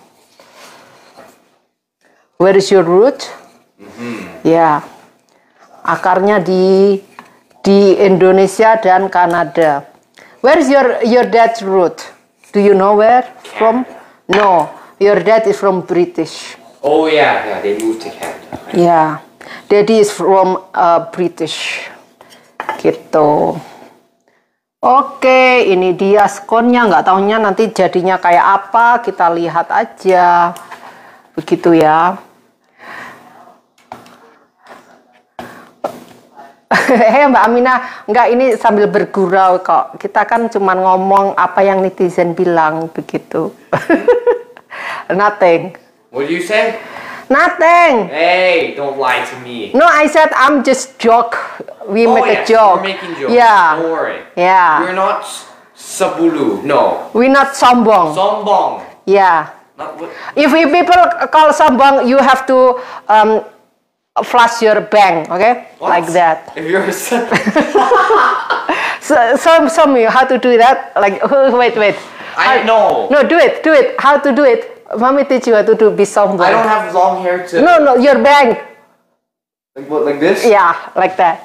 Where is your root? Ya, akarnya di di Indonesia dan Kanada. Where is your your dad's root? Do you know where from? No, your dad is from British. Oh yeah, yeah. They moved to Canada. Right? Ya, daddy is from uh, British. Gitu. Oke, ini dia skonnya. Nggak taunya nanti jadinya kayak apa. Kita lihat aja. Begitu ya. Hei Mbak Aminah, nggak ini sambil bergurau kok. Kita kan cuma ngomong apa yang netizen bilang begitu. Nothing. What do you say? Nothing. Hey, don't lie to me. No, I said I'm just joke. We Oh, make a yes, joke. You're making jokes. Yeah. Don't worry. Yeah. You're not s- sabulu. No. We not sombong. Sombong. Yeah. Not what. If you people call sombong, you have to um, flush your bank, okay? What? Like that. If you're a sab- So, some some you how to do that? Like wait wait. I know. No, do it do it. How to do it? Mommy teach you how to do be sombong. I don't have long hair to. No no your bank. Like what? Like this? Yeah, like that.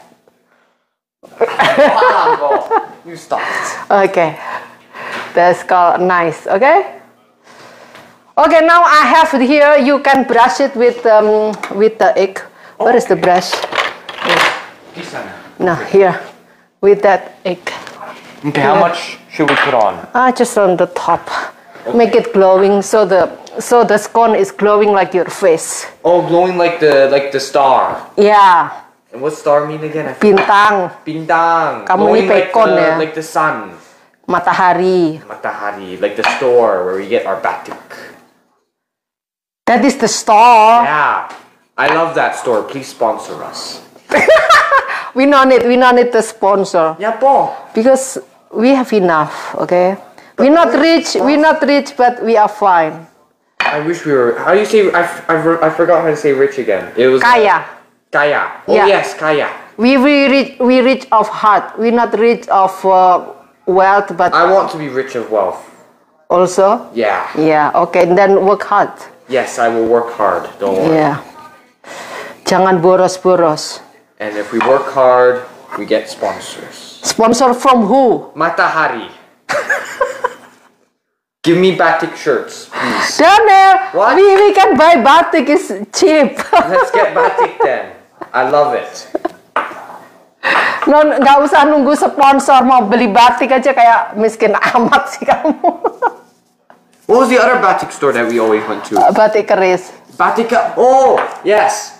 Ah, no. You stop it. Okay. That's called nice, okay? Okay, now I have it here. You can brush it with um with the egg. Where is the brush? Di sana. No, here. With that egg. Okay, how much should we put on? Ah, just on the top. Make it glowing so the so the scone is glowing like your face. Oh, glowing like the like the star. Yeah, And what star mean again? I forgot. bintang, Bintang. Kamu Glowing ini like pekon the, ya. like the sun. matahari. Matahari, like the store where we get our batik. That is the star. Yeah. I love that store. Please sponsor us. We don't need, we don't need the sponsor. Yeah, po. Because we have enough, okay? We're not rich, we're not rich, but we are fine. I wish we were. How do you say? I, f- I, f- I forgot how to say rich again. It was Kaya. Kaya. Oh Yeah. yes, kaya. We we rich, we rich of heart. We're not rich of uh, wealth, but I want to be rich of wealth. also. Yeah. Yeah, okay. Then work hard. Yes, I will work hard. Don't worry. Yeah. Jangan boros-boros. And if we work hard, we get sponsors. Sponsor from who? Matahari. Give me batik shirts, please. Daniel, What? we we can buy batik. It's cheap. Let's get batik then. I love it. No, nggak usah nunggu sponsor, mau beli batik aja kayak miskin amat sih kamu. What was the other batik store that we always went to? Batik keris. Batika. Oh, yes.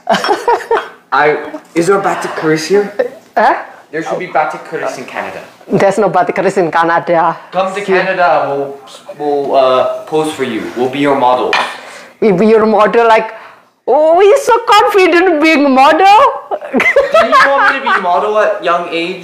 I is there a batik keris here? Eh? There should be batik keris in Canada. There's no batik keris in Canada. Come to Canada. We'll we'll uh, pose for you. We'll be your model. We be your model, like, oh, he's so confident being model. Didn't you want me to be model at young age?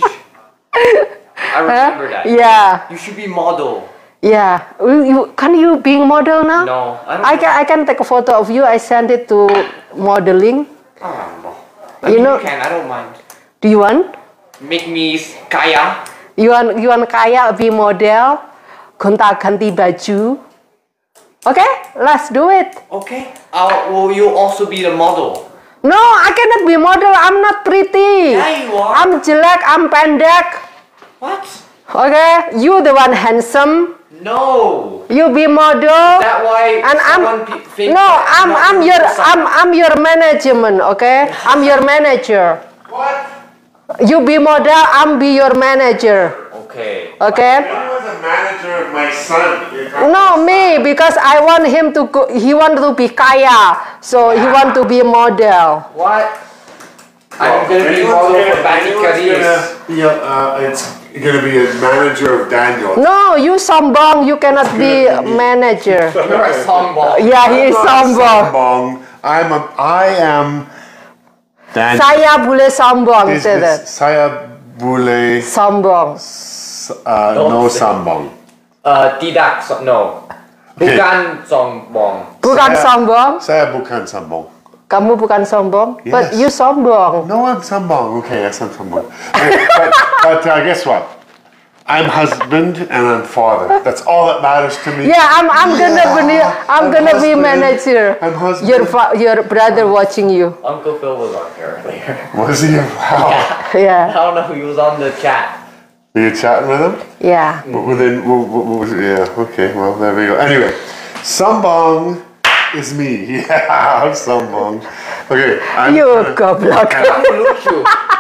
I remember that. Yeah, You should be model. yeah. You, you- can you being model now? No, I don't. I can I can take a photo of you. I send it to modeling. I don't know. I You mean, know- you can. I don't mind. Do you want? Make me s- kaya. You want you want kaya be model? Gonta ganti baju. Okay, let's do it. Okay. I'll, well, you'll also be the model. No, I cannot be model. I'm not pretty. Yeah, you are. I'm jelek. I'm pendek. What? Okay, you the one handsome. No. You be model. That why And I'm someone pe- think no, that I'm not I'm to your do something. I'm I'm your management. Okay, I'm your manager. What? You be model. I'm be your manager. Okay. Okay. He was a manager of my son. No, me, because I want him to go, he want to be kaya, so he want to be model. What? I'm gonna be Anyone's model gonna- for Batik anyone's Karis. gonna be a, uh, it's gonna be a manager of Daniel. No, you sombong, you cannot be manager. You're a songboy. Yeah, he is I'm not sombong. Sambong. I'm a, I am Daniel. Saya boleh sombong, Is say that. this saya boleh Sombong. uh, Don't no say. sambong. Uh, tidak so- no. Okay. Bukan songbong. Bukan Saya- sombong, Saya bukan sambong. kamu bukan sombong, but Yes. you sombong. No, I'm sambong. Okay, yes, I'm sambong. Okay, but but uh, guess what? I'm husband and I'm father. That's all that matters to me. Yeah, I'm I'm gonna be I'm I'm gonna be husband. manager. I'm husband. Your fa- your brother watching you. Uncle Phil was on here earlier. Was he? Wow. I Yeah, don't know. He was on the chat. Were you chatting with him? yeah. Well, then, well, well, well, yeah, okay, well, there we go. Anyway, Sambong is me. Yeah, I'm Sambong. Okay, I'm, You goblok. Kamu lucu.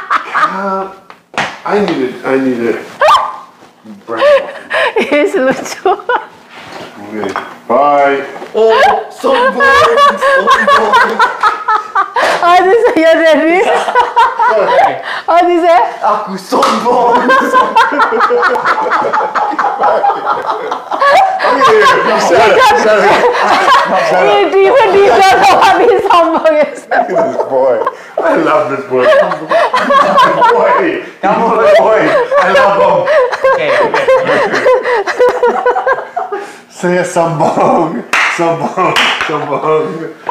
I need it, I need it. Bread muffin. He's lucu. Okay, bye. Oh, songbong. Songbong. Oh, this is your daddy. Oh, this is. Aku sombong. Shut up, shut up. He even he don't know what his sombong is. Look at this boy. I love this boy. boy. Kamu Boy, I love him. Okay. Saya Sambong. Sambong. Sambong.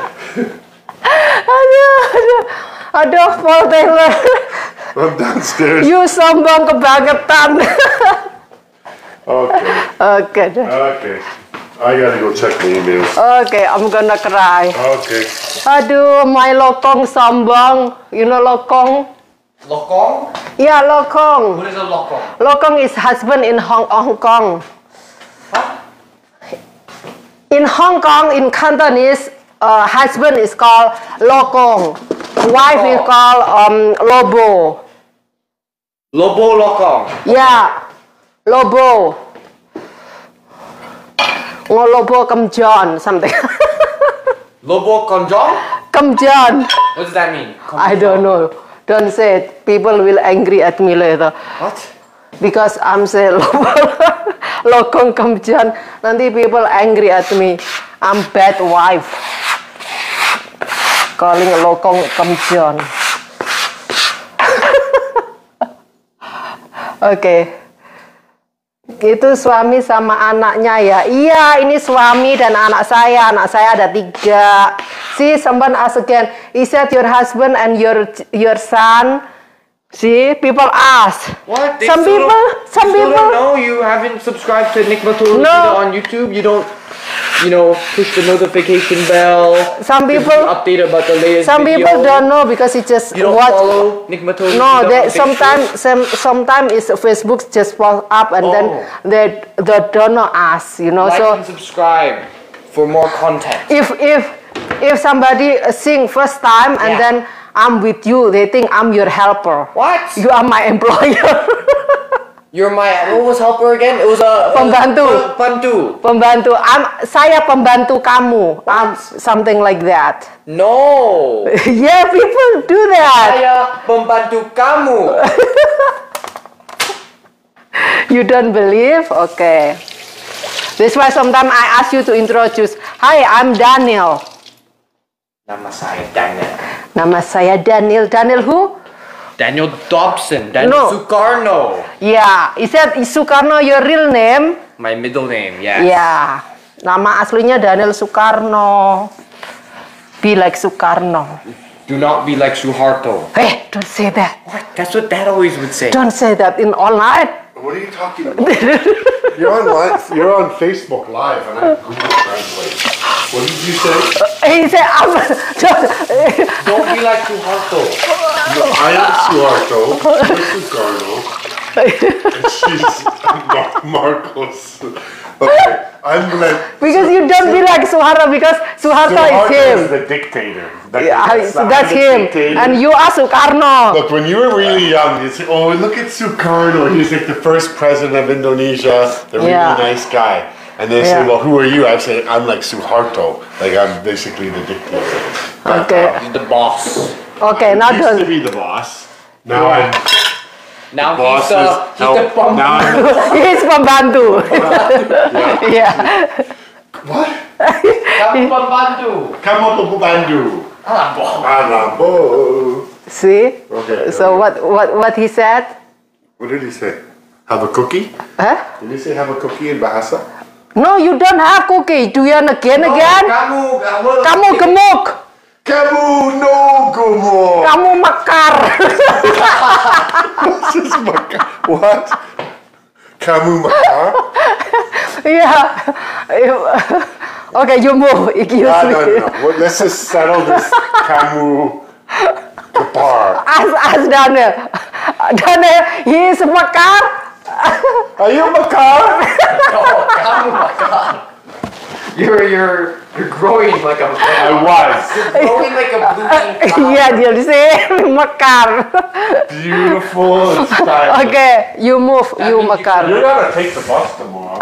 Aduh, aduh, aduh, Paul Taylor. I'm downstairs. You sombong kebangetan. Okay, Okay, deh. okay. I gotta go check the emails. Okay, I'm gonna cry. Okay. Aduh, my lokong sombong. You know lokong? Lokong? Yeah, lokong. What is a lokong? Lokong is husband in Hong, Hong Kong. In Hong Kong, in Cantonese, uh, husband is called lokong. Wife is Oh. called um, lobo. Lobo lokong. Yeah, lobo. Ngolobo kemjon, something. Lobo konjong? Kemjon. What does that mean? I don't know. Don't say it. People will angry at me later. What? Because I'm say lokong kemjon. Nanti people angry at me. I'm bad wife. calling Lokong Kemjon. Oke. Okay. Itu suami sama anaknya ya. Iya, ini suami dan anak saya. Anak saya ada tiga. See, someone ask again. Is that your husband and your your son? See, people ask. What? They Some still people, don't- some you still people. don't know you haven't subscribed to Nick Matulu No. on YouTube. You don't, you know, push the notification bell. Some to be people- updated about the latest Some video. people don't know because it just You don't watch. follow Nick Matulu. No, you they don't sometimes some sometimes it's Facebook just pop up and then Oh. they they don't know us, you know. like So and subscribe for more content. if if if somebody sing first time and Yeah. then I'm with you, they think I'm your helper. What? You are my employer. You're my, what was helper again? It was a Pembantu. Pembantu. Pembantu, I'm, saya pembantu kamu. I'm something like that. No. Yeah, people do that. Saya pembantu kamu. You don't believe? Okay. That's why sometimes I ask you to introduce. Hi, I'm Daniel. Nama saya Daniel. Nama saya Daniel. Daniel who? Daniel Dobson. Daniel No. Sukarno. Yeah. Is that is Sukarno your real name? My middle name, yes. Yeah. Nama aslinya Daniel Sukarno. Be like Sukarno. Do not be like Suharto. Hey, don't say that. What? That's what Dad always would say. Don't say that in online. What are you talking about? You're on live, You're on Facebook Live, and I Google Translate. What did you say? He said, I'm, don't, Don't be like Suharto. No, I am Suharto. You're Sukarno. And she's Mar- Marcos. Okay, I'm like. because you don't be like Suharto because Suharto is Suharto him. is the dictator. That- Yeah, that's so the- that's I'm the him. dictator. And you are Sukarno. Look, when you were really young, you say, "Oh, look at Sukarno. He's like the first president of Indonesia, the really Yeah. nice guy." And they say, Yeah. "Well, who are you?" I say, "I'm like Suharto. Like I'm basically the dictator." But, Okay. uh, He's the boss. Okay, now I used to don't. be the boss. Now I'm Now boss. he's the, is- he's now, the bum. now I'm, He's pembantu. Yeah. what? Kamu pembantu. Kamu pembantu. Ah, boh. Alambo. See? Okay. So what, what, what he said? What did he say? Have a cookie? Huh? Did he say have a cookie in Bahasa? No, you don't have cookie. Do you again again? Kamu, kamu, Kamu gemuk. Kamu no gumo. Kamu mekar. What's this maka- What? Kamu makar? Yeah. Okay, you move. Excuse No, me. no, no. Well, let's just settle this kamu kapar. Ask, ask Daniel. Daniel, he is mekar. Are you makar? No, kamu makan. You're, you're, you're growing like a, I was. you're growing like a blooming flower. Yeah, dia say mekar. Beautiful and stylish. Okay, you move. That You means you mekar. You're gonna take the bus tomorrow.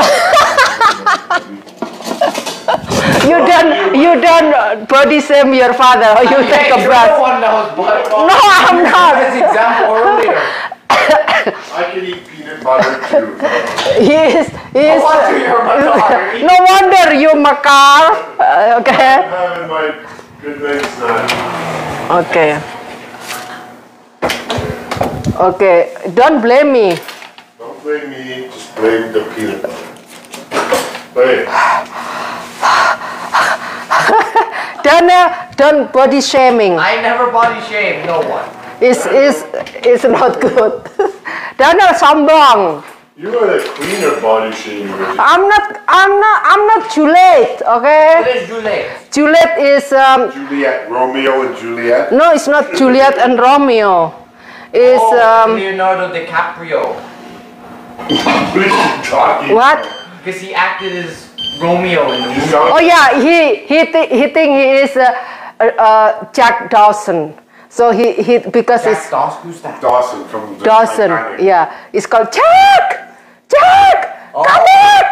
You don't. You don't body shame your father. Or you take a You're the bus. one that was butt. No, I'm not. His example earlier. I can eat peanut butter too. He is. He is. wonder you're mekar. No wonder you mekar. Uh, okay. I'm having my good night snack. Okay. Okay. Don't blame me. Don't blame me, just blame the peanut butter. Wait. Daniel, don't body shaming. I never body shame no one. It's it's it's not good. Daniel sombong. You are the queen of body shaming. I'm not. I'm not. I'm not Juliet. What Okay. is Juliet? Juliet is um. Juliet, Romeo and Juliet. No, it's not Juliet and Romeo. It's Oh, um. Leonardo DiCaprio. What are you talking What? Because he acted as Romeo in the You movie. sound Oh yeah, he he th- he think he is uh, uh, uh, Jack Dawson. So he he because Jack it's Dawson? Who's that? Dawson from the Dawson. Titanic. Yeah, it's called Jack. Jack, Oh. come back.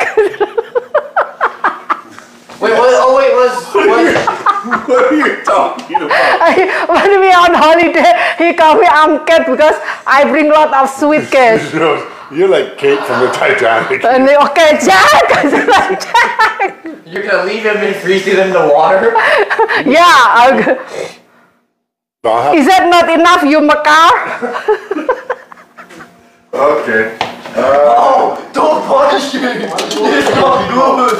Wait, what, oh wait, was, was What are you talking about? When we on holiday, he call me Amket because I bring lot of suitcase. You're like Kate from the Titanic. And they, okay, Jack. Jack. you're gonna leave him and freeze him in the water? Yeah. I'll go- Is that not enough, you Mekar? Okay. Uh, Oh, don't punish me! It's not good!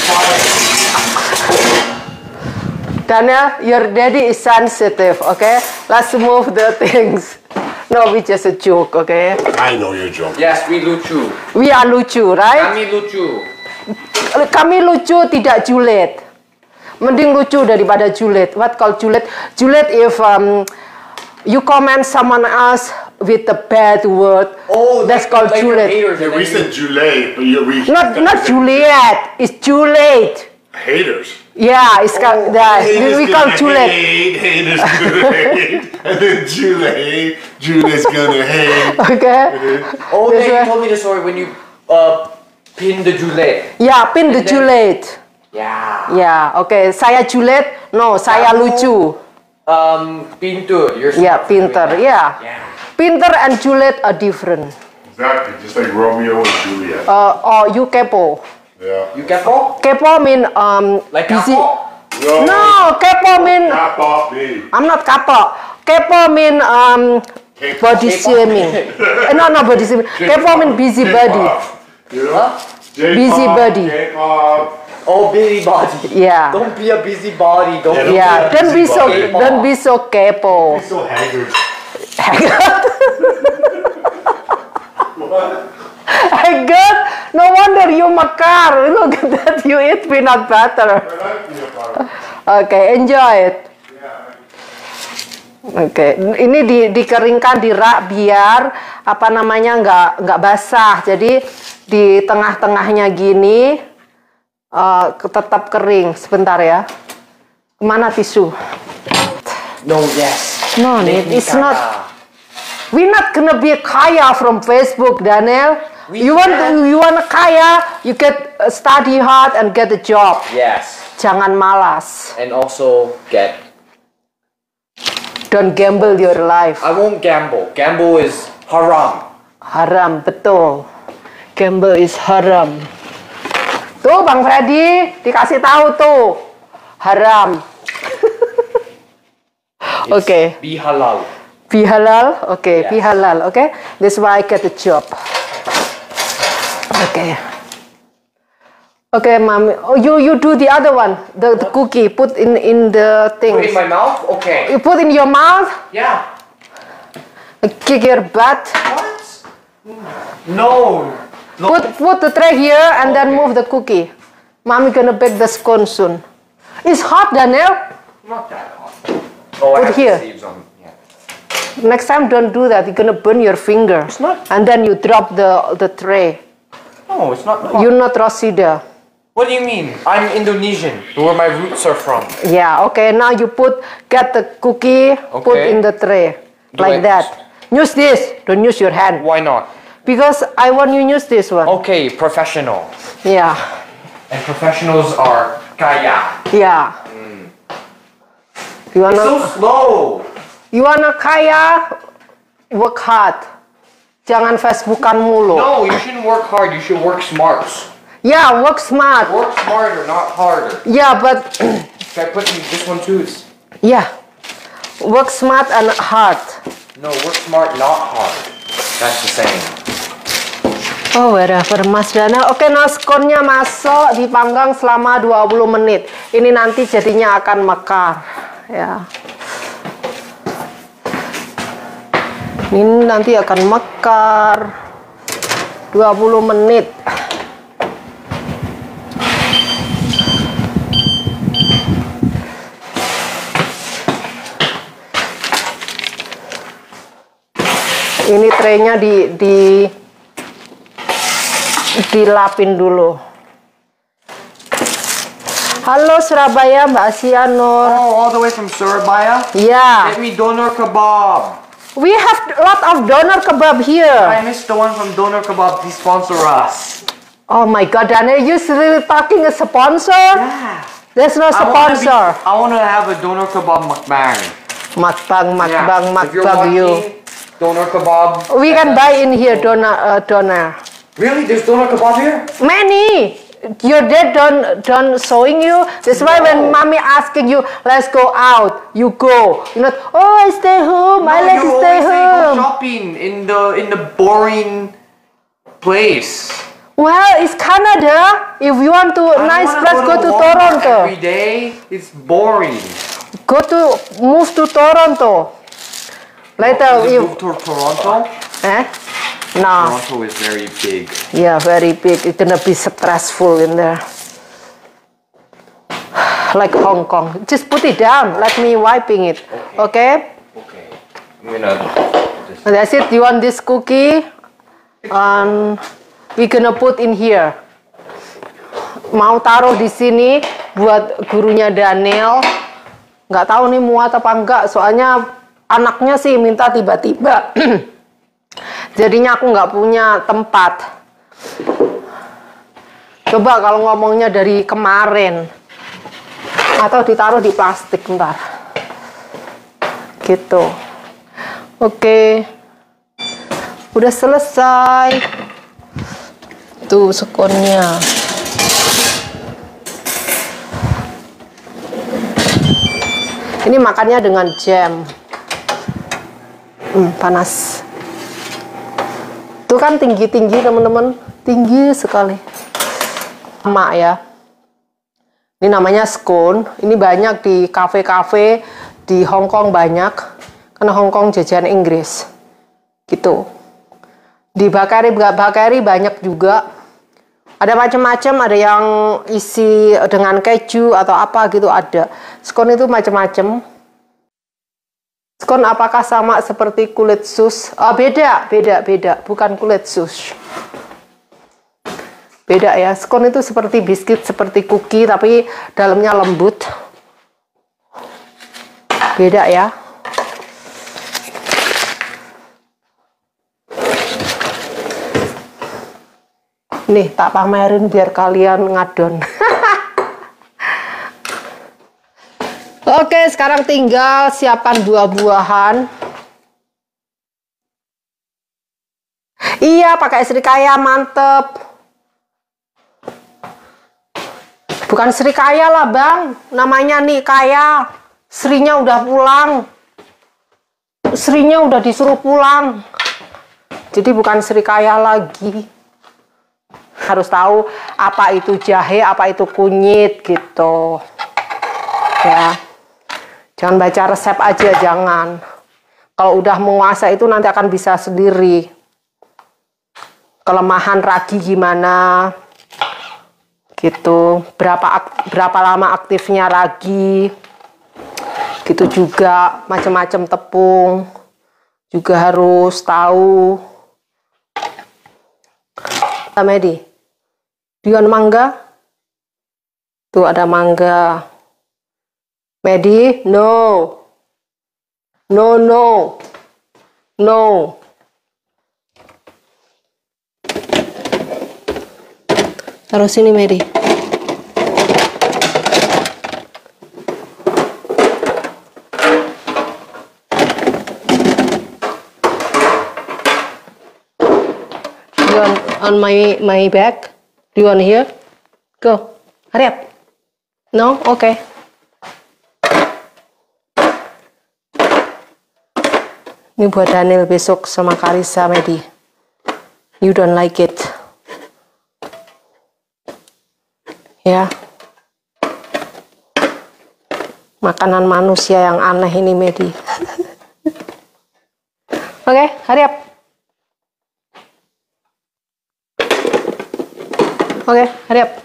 Daniel, your daddy is sensitive, okay? Let's move the things. No, we just a joke, okay? I know you're joking. Yes, we lucu. We are lucu, right? Kami lucu. Kami lucu, tidak julid. Mending lucu daripada julid. What called julid? Julid if um, you comment someone else with a bad word. Oh, that's like- called like your julid. haters Yeah, and we then said Juliet, but you, we Not not Juliet. It's Juliet. haters. Yeah, it's called that. Haters We call gonna Juliet. hate, haters gonna hate, and then Juliet, Juliet's gonna hate. Okay. Oh, This yeah, you one. told me the story when you uh pin the Juliet. Yeah, pin the And then- Juliet. Yeah. Yeah, okay. Saya Juliet. No, saya Kamu- lucu. Um, pintu. You're Yeah, smart for doing pinter. that. Yeah. Yeah. Pinter and Juliet are different. Exactly, just like Romeo and Juliet. Uh, or you kepo. Yeah. You kepo? Kepo mean um Like busy. kapo? No, kepo mean Not off me. I'm not kapok. Kepo mean um K-pop. body shaming. Eh, no, no body shaming. Kepo mean busy body. You know? Huh? J-pop, Busybody. K-pop. Oh, busybody. Yeah. Don't be a busybody. Don't be Yeah, don't be so Busybody. don't be so kepo. He's so haggard. Hey, good. No wonder you Mekar. Look at that. You eat peanut butter. Okay, enjoy it. Oke, ini di, dikeringkan di rak biar apa namanya nggak nggak basah. Jadi di tengah-tengahnya gini uh, tetap kering. Sebentar ya. Kemana tisu? No, yes. No, Make it, me it's not. kaya. We're not gonna be kaya from Facebook, Daniel. We you want can. you want kaya, you get uh, study hard and get a job. Yes. Jangan malas. And also get. Don't gamble your life. I won't gamble. Gamble is haram. Haram, betul. Gamble is haram. Tuh Bang Freddy, dikasih tahu tuh. Haram. It's Okay. Be halal. Be halal? Okay, be Yes. halal, okay? That's why I get a job. Okay. Okay, mommy. Oh, you you do the other one, the, the cookie. Put in in the Put things. in my mouth? Okay. You put in your mouth. Yeah. Kick your butt. What? No. No. Put put the tray here and then Okay. move the cookie. Mommy gonna bake the scone soon. It's hot, Daniel. Not that hot. Oh, I Put have here. the sleeves on. Yeah. Next time, don't do that. You're gonna burn your finger. It's not- And then you drop the the tray. No, it's not hot. You're not Rosida. What do you mean? I'm Indonesian, where my roots are from. Yeah. Okay. Now you put get the cookie. Put Okay. in the tray Do like I- that. Use this. Don't use your hand Why not? because I want you use this one. Okay, professional. Yeah. And professionals are kaya. Yeah. You It's wanna so slow. you wanna kaya? Work hard. Jangan Facebookan mulu. No, you shouldn't work hard. You should work smart. Yeah, work smart. Work smarter, not harder. Yeah, but Should I put in this one too? It's- yeah, work smart and hard. No, work smart, not hard. That's the saying. Oh, whatever, Mas Dana. Oke, nah skonnya masuk, dipanggang selama dua puluh menit. Ini nanti jadinya akan mekar. Ya. Ini nanti akan mekar dua puluh menit. Ini traynya di di dilapin dulu. Halo Surabaya, Mbak Asia Nur. Oh, all the way from Surabaya? Ya, Get me doner kebab. we have a lot of doner kebab here. I missed the one from Doner Kebab. Please sponsor us. Oh my God, Daniel, you still talking a sponsor? Yeah. There's no I wanna be- sponsor. I want to have a Doner Kebab mukbang. Makbang, makbang, If you're makbang you. watching Doner Kebab. We can buy in here doner, uh, doner. Really? There's Doner Kebab here? Many. your dad don't don't showing you. That's why when mommy asking you, let's go out, you go. You know, oh, I stay home. No, I like to you stay always say home. go shopping in the in the boring place. Well, it's Canada. If you want to I nice wanna place, go to Walmart Toronto. every day. It's boring. Go to move to Toronto. Later, Is it you move to Toronto? eh? No. Toronto is very big. Yeah, very big. It's gonna be stressful in there. Like Hong Kong. Just put it down. Let me wiping it. Okay? Okay. I'm gonna just That's it. You want this cookie? And we gonna put in here. Mau taruh di sini buat gurunya Daniel. Nggak tahu nih muat apa enggak. Soalnya anaknya sih minta tiba-tiba. Jadinya aku nggak punya tempat. Coba kalau ngomongnya dari kemarin. Atau ditaruh di plastik ntar. Gitu. Oke. Udah selesai. Tuh skonnya. Ini makannya dengan jam. Hmm, panas. Itu kan tinggi-tinggi teman-teman, tinggi sekali. Sama ya. Ini namanya scone. Ini banyak di kafe-kafe di Hong Kong banyak. Karena Hong Kong jajahan Inggris. Gitu. Di bakery bakery banyak juga. Ada macam-macam, ada yang isi dengan keju atau apa gitu ada. Scone itu macam-macam. Scone apakah sama seperti kulit sus? Oh, beda, beda, beda. Bukan kulit sus. Beda ya. Scone itu seperti biskuit, seperti cookie, tapi dalamnya lembut. Beda ya. Nih, tak pamerin biar kalian ngadon. Oke, sekarang tinggal siapkan buah-buahan. Iya, pakai srikaya, mantep. Bukan srikaya lah, Bang. Namanya nih kaya. Srinya udah pulang. Srinya udah disuruh pulang. Jadi bukan srikaya lagi. Harus tahu apa itu jahe, apa itu kunyit gitu. Ya. Jangan baca resep aja, jangan. Kalau udah menguasai itu nanti akan bisa sendiri. Kelemahan ragi gimana? Gitu. Berapa berapa lama aktifnya ragi? Gitu juga, macam-macam tepung. Juga harus tahu. Medi, do you want mangga? Tuh ada mangga. Medi, no. No, no. No. Taruh sini, Medi. You want on my my back? Do you want here? Go. Hurry up. No? Okay. Ini buat Daniel besok sama Karissa, Medi. You don't like it. Ya. Makanan manusia yang aneh ini, Medi. Oke, okay, hurry up. Oke, okay, hurry up.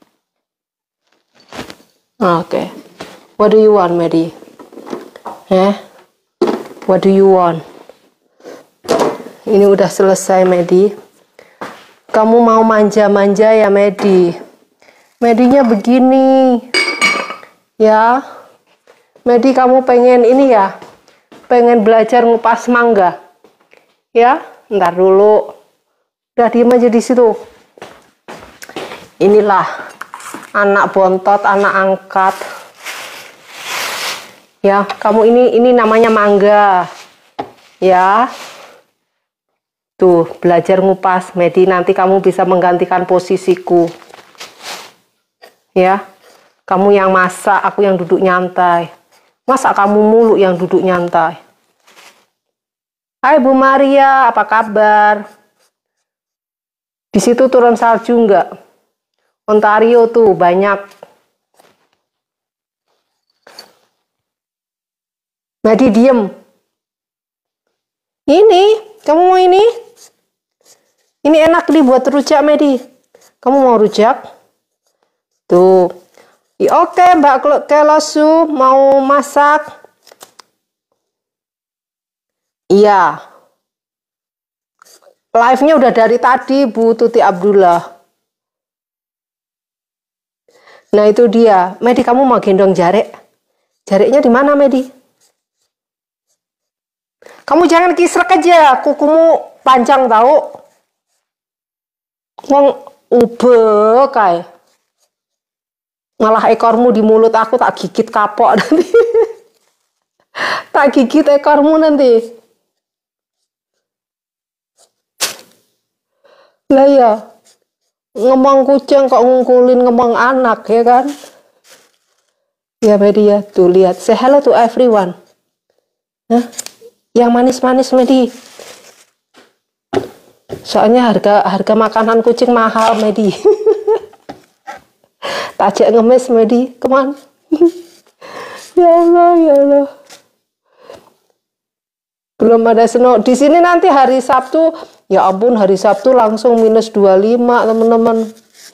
Oke. Okay. What do you want, Medi? Eh? What do you want? Ini udah selesai, Medi. Kamu mau manja-manja ya, Medi? Medinya begini. Ya. Medi, kamu pengen ini ya? Pengen belajar ngupas mangga? Ya? Ntar dulu. Udah diem aja di situ. Inilah anak bontot, anak angkat. Ya, kamu ini ini namanya mangga. Ya. Tuh, belajar ngupas, Medi. Nanti kamu bisa menggantikan posisiku. Ya, kamu yang masak, aku yang duduk nyantai. Masa kamu mulu yang duduk nyantai? Hai Bu Maria, apa kabar? Di situ turun salju enggak? Ontario tuh banyak. Medi diem. Ini, kamu mau ini? Ini enak nih buat rujak, Medi. Kamu mau rujak? Tuh. Oke, Mbak Kelosu mau masak? Iya. Live-nya udah dari tadi, Bu Tuti Abdullah. Nah, itu dia. Medi, kamu mau gendong Jarek? Jareknya di mana, Medi? Kamu jangan kisrek aja, kukumu panjang tahu. Wong ube kae. Malah ekormu di mulut aku tak gigit kapok nanti. Tak gigit ekormu nanti. Lah ya, ngomong kucing kok ngungkulin ngomong anak ya kan? Ya Medi ya, tuh lihat. Say hello to everyone. Nah, yang manis-manis Medi. Soalnya harga harga makanan kucing mahal Medi. Tajak ngemis Medi, come on. Ya Allah, ya Allah. Belum ada snow. Di sini nanti hari Sabtu, ya ampun hari Sabtu langsung minus dua puluh lima teman-teman.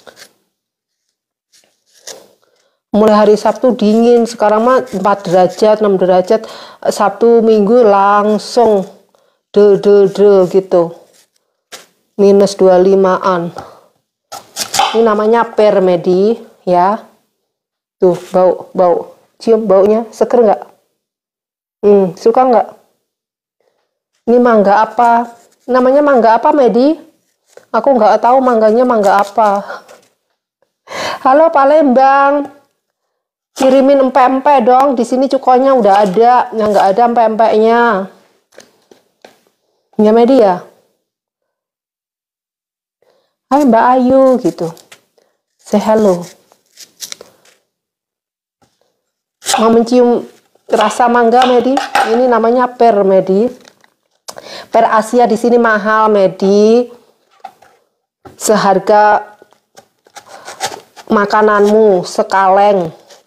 Mulai hari Sabtu dingin, sekarang mah empat derajat, enam derajat. Sabtu Minggu langsung de de de gitu. Minus dua puluh limaan. Ini namanya per Medi ya. Tuh bau bau. Cium baunya, seger nggak? Hmm, suka nggak? Ini mangga apa? Namanya mangga apa, Medi? Aku nggak tahu mangganya mangga apa. Halo Palembang. Kirimin empe-empe dong. Di sini cukonya udah ada. Yang nggak ada empe-empenya. Ya Medi ya? Hai Mbak Ayu gitu. Say hello. Mau mencium rasa mangga Medi? Ini namanya per Medi. Per Asia di sini mahal Medi. Seharga makananmu sekaleng.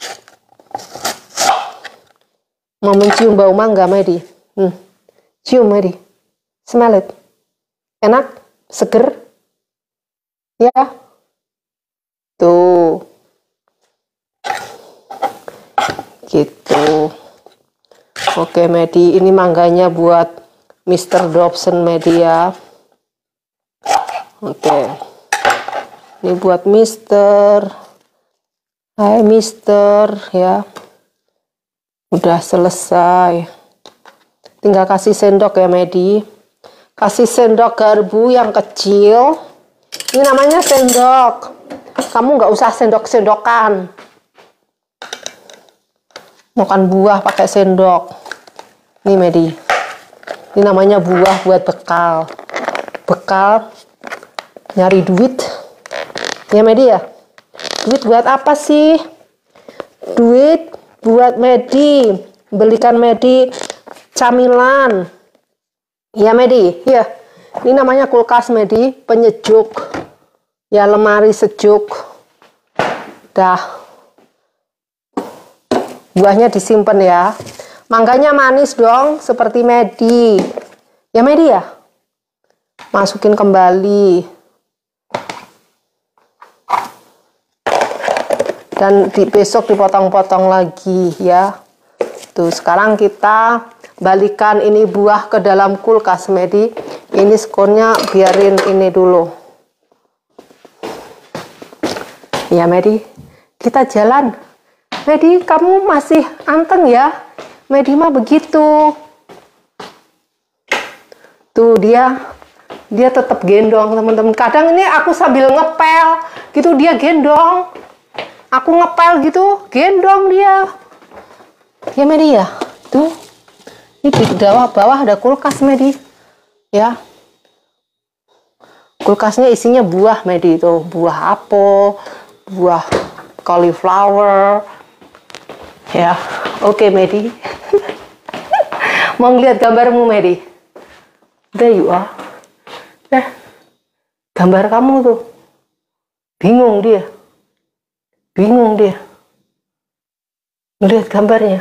Mau mencium bau mangga Medi? Hmm. Cium Medi. Smell it. Enak? Seger? Ya. Tuh. Gitu. Oke Medi, ini mangganya buat mister Dobson Medi ya. Oke. Ini buat mister. Hai mister ya. Udah selesai. Tinggal kasih sendok ya Medi. Kasih sendok garpu yang kecil. Ini namanya sendok. Kamu nggak usah sendok-sendokan. Makan buah pakai sendok. Nih Medi. Ini namanya buah buat bekal. Bekal nyari duit. Ya Medi ya. Duit buat apa sih? Duit buat Medi. Belikan Medi camilan. Ya Medi. Ya. Ini namanya kulkas Medi, penyejuk. Ya lemari sejuk. Dah. Buahnya disimpan ya. Mangganya manis dong, seperti Medi. Ya Medi ya? Masukin kembali. Dan di, besok dipotong-potong lagi ya. Tuh, sekarang kita balikan ini buah ke dalam kulkas Medi. Ini skonnya biarin ini dulu. Ya Medi, kita jalan. Medi, kamu masih anteng ya? Medi mah begitu. Tuh dia, dia tetap gendong teman-teman. Kadang ini aku sambil ngepel, gitu dia gendong. Aku ngepel gitu, gendong dia. Ya Medi ya, tuh. Ini di bawah bawah ada kulkas Medi, ya. Kulkasnya isinya buah Medi itu, buah apel, buah cauliflower. Ya, oke Medi. Mau ngeliat gambarmu Medi? There you are. Eh, gambar kamu tuh. Bingung dia. Bingung dia. Lihat gambarnya.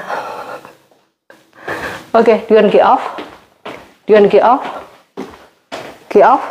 Oke, okay, do you want get off? Do you want get off? Get off?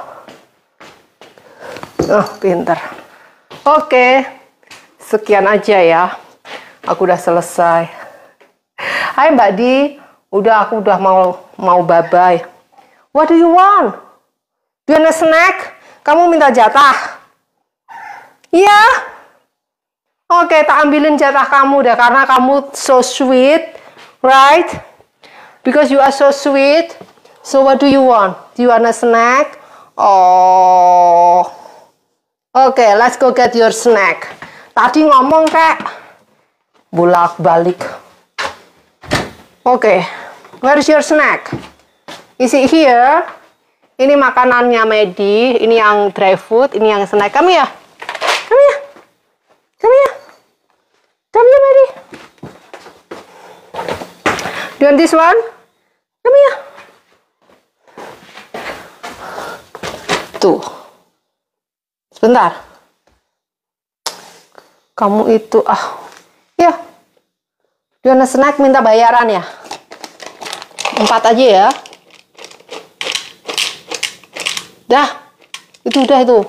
Oh, pinter. Oke, okay. Sekian aja ya. Aku udah selesai. Hai Mbak Di, udah aku udah mau mau bye-bye. What do you want? Do you want a snack? Kamu minta jatah? Iya? Yeah? Oke, okay, tak ambilin jatah kamu deh, karena kamu so sweet, right? Because you are so sweet. So what do you want? Do you want a snack? Oh. Oke, okay, let's go get your snack. Tadi ngomong kek. Bolak-balik. Oke, okay, where is your snack? Is it here? Ini makanannya Medi, ini yang dry food, ini yang snack. Kamu ya? Kamu ya? Kamu ya? Kamu ya Medi? Do you want this one? Kamu ya? Tuh. Sebentar. Kamu itu ah. Ya. Do you want a snack, minta bayaran ya? Empat aja ya. Dah. Itu udah itu.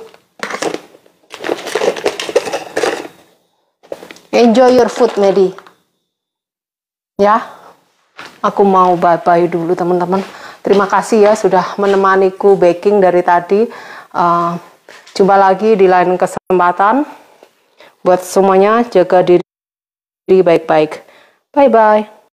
Enjoy your food, Medi. Ya. Aku mau bye-bye dulu, teman-teman. Terima kasih ya sudah menemaniku baking dari tadi. Uh, jumpa lagi di lain kesempatan. Buat semuanya, jaga diri baik-baik. Bye-bye.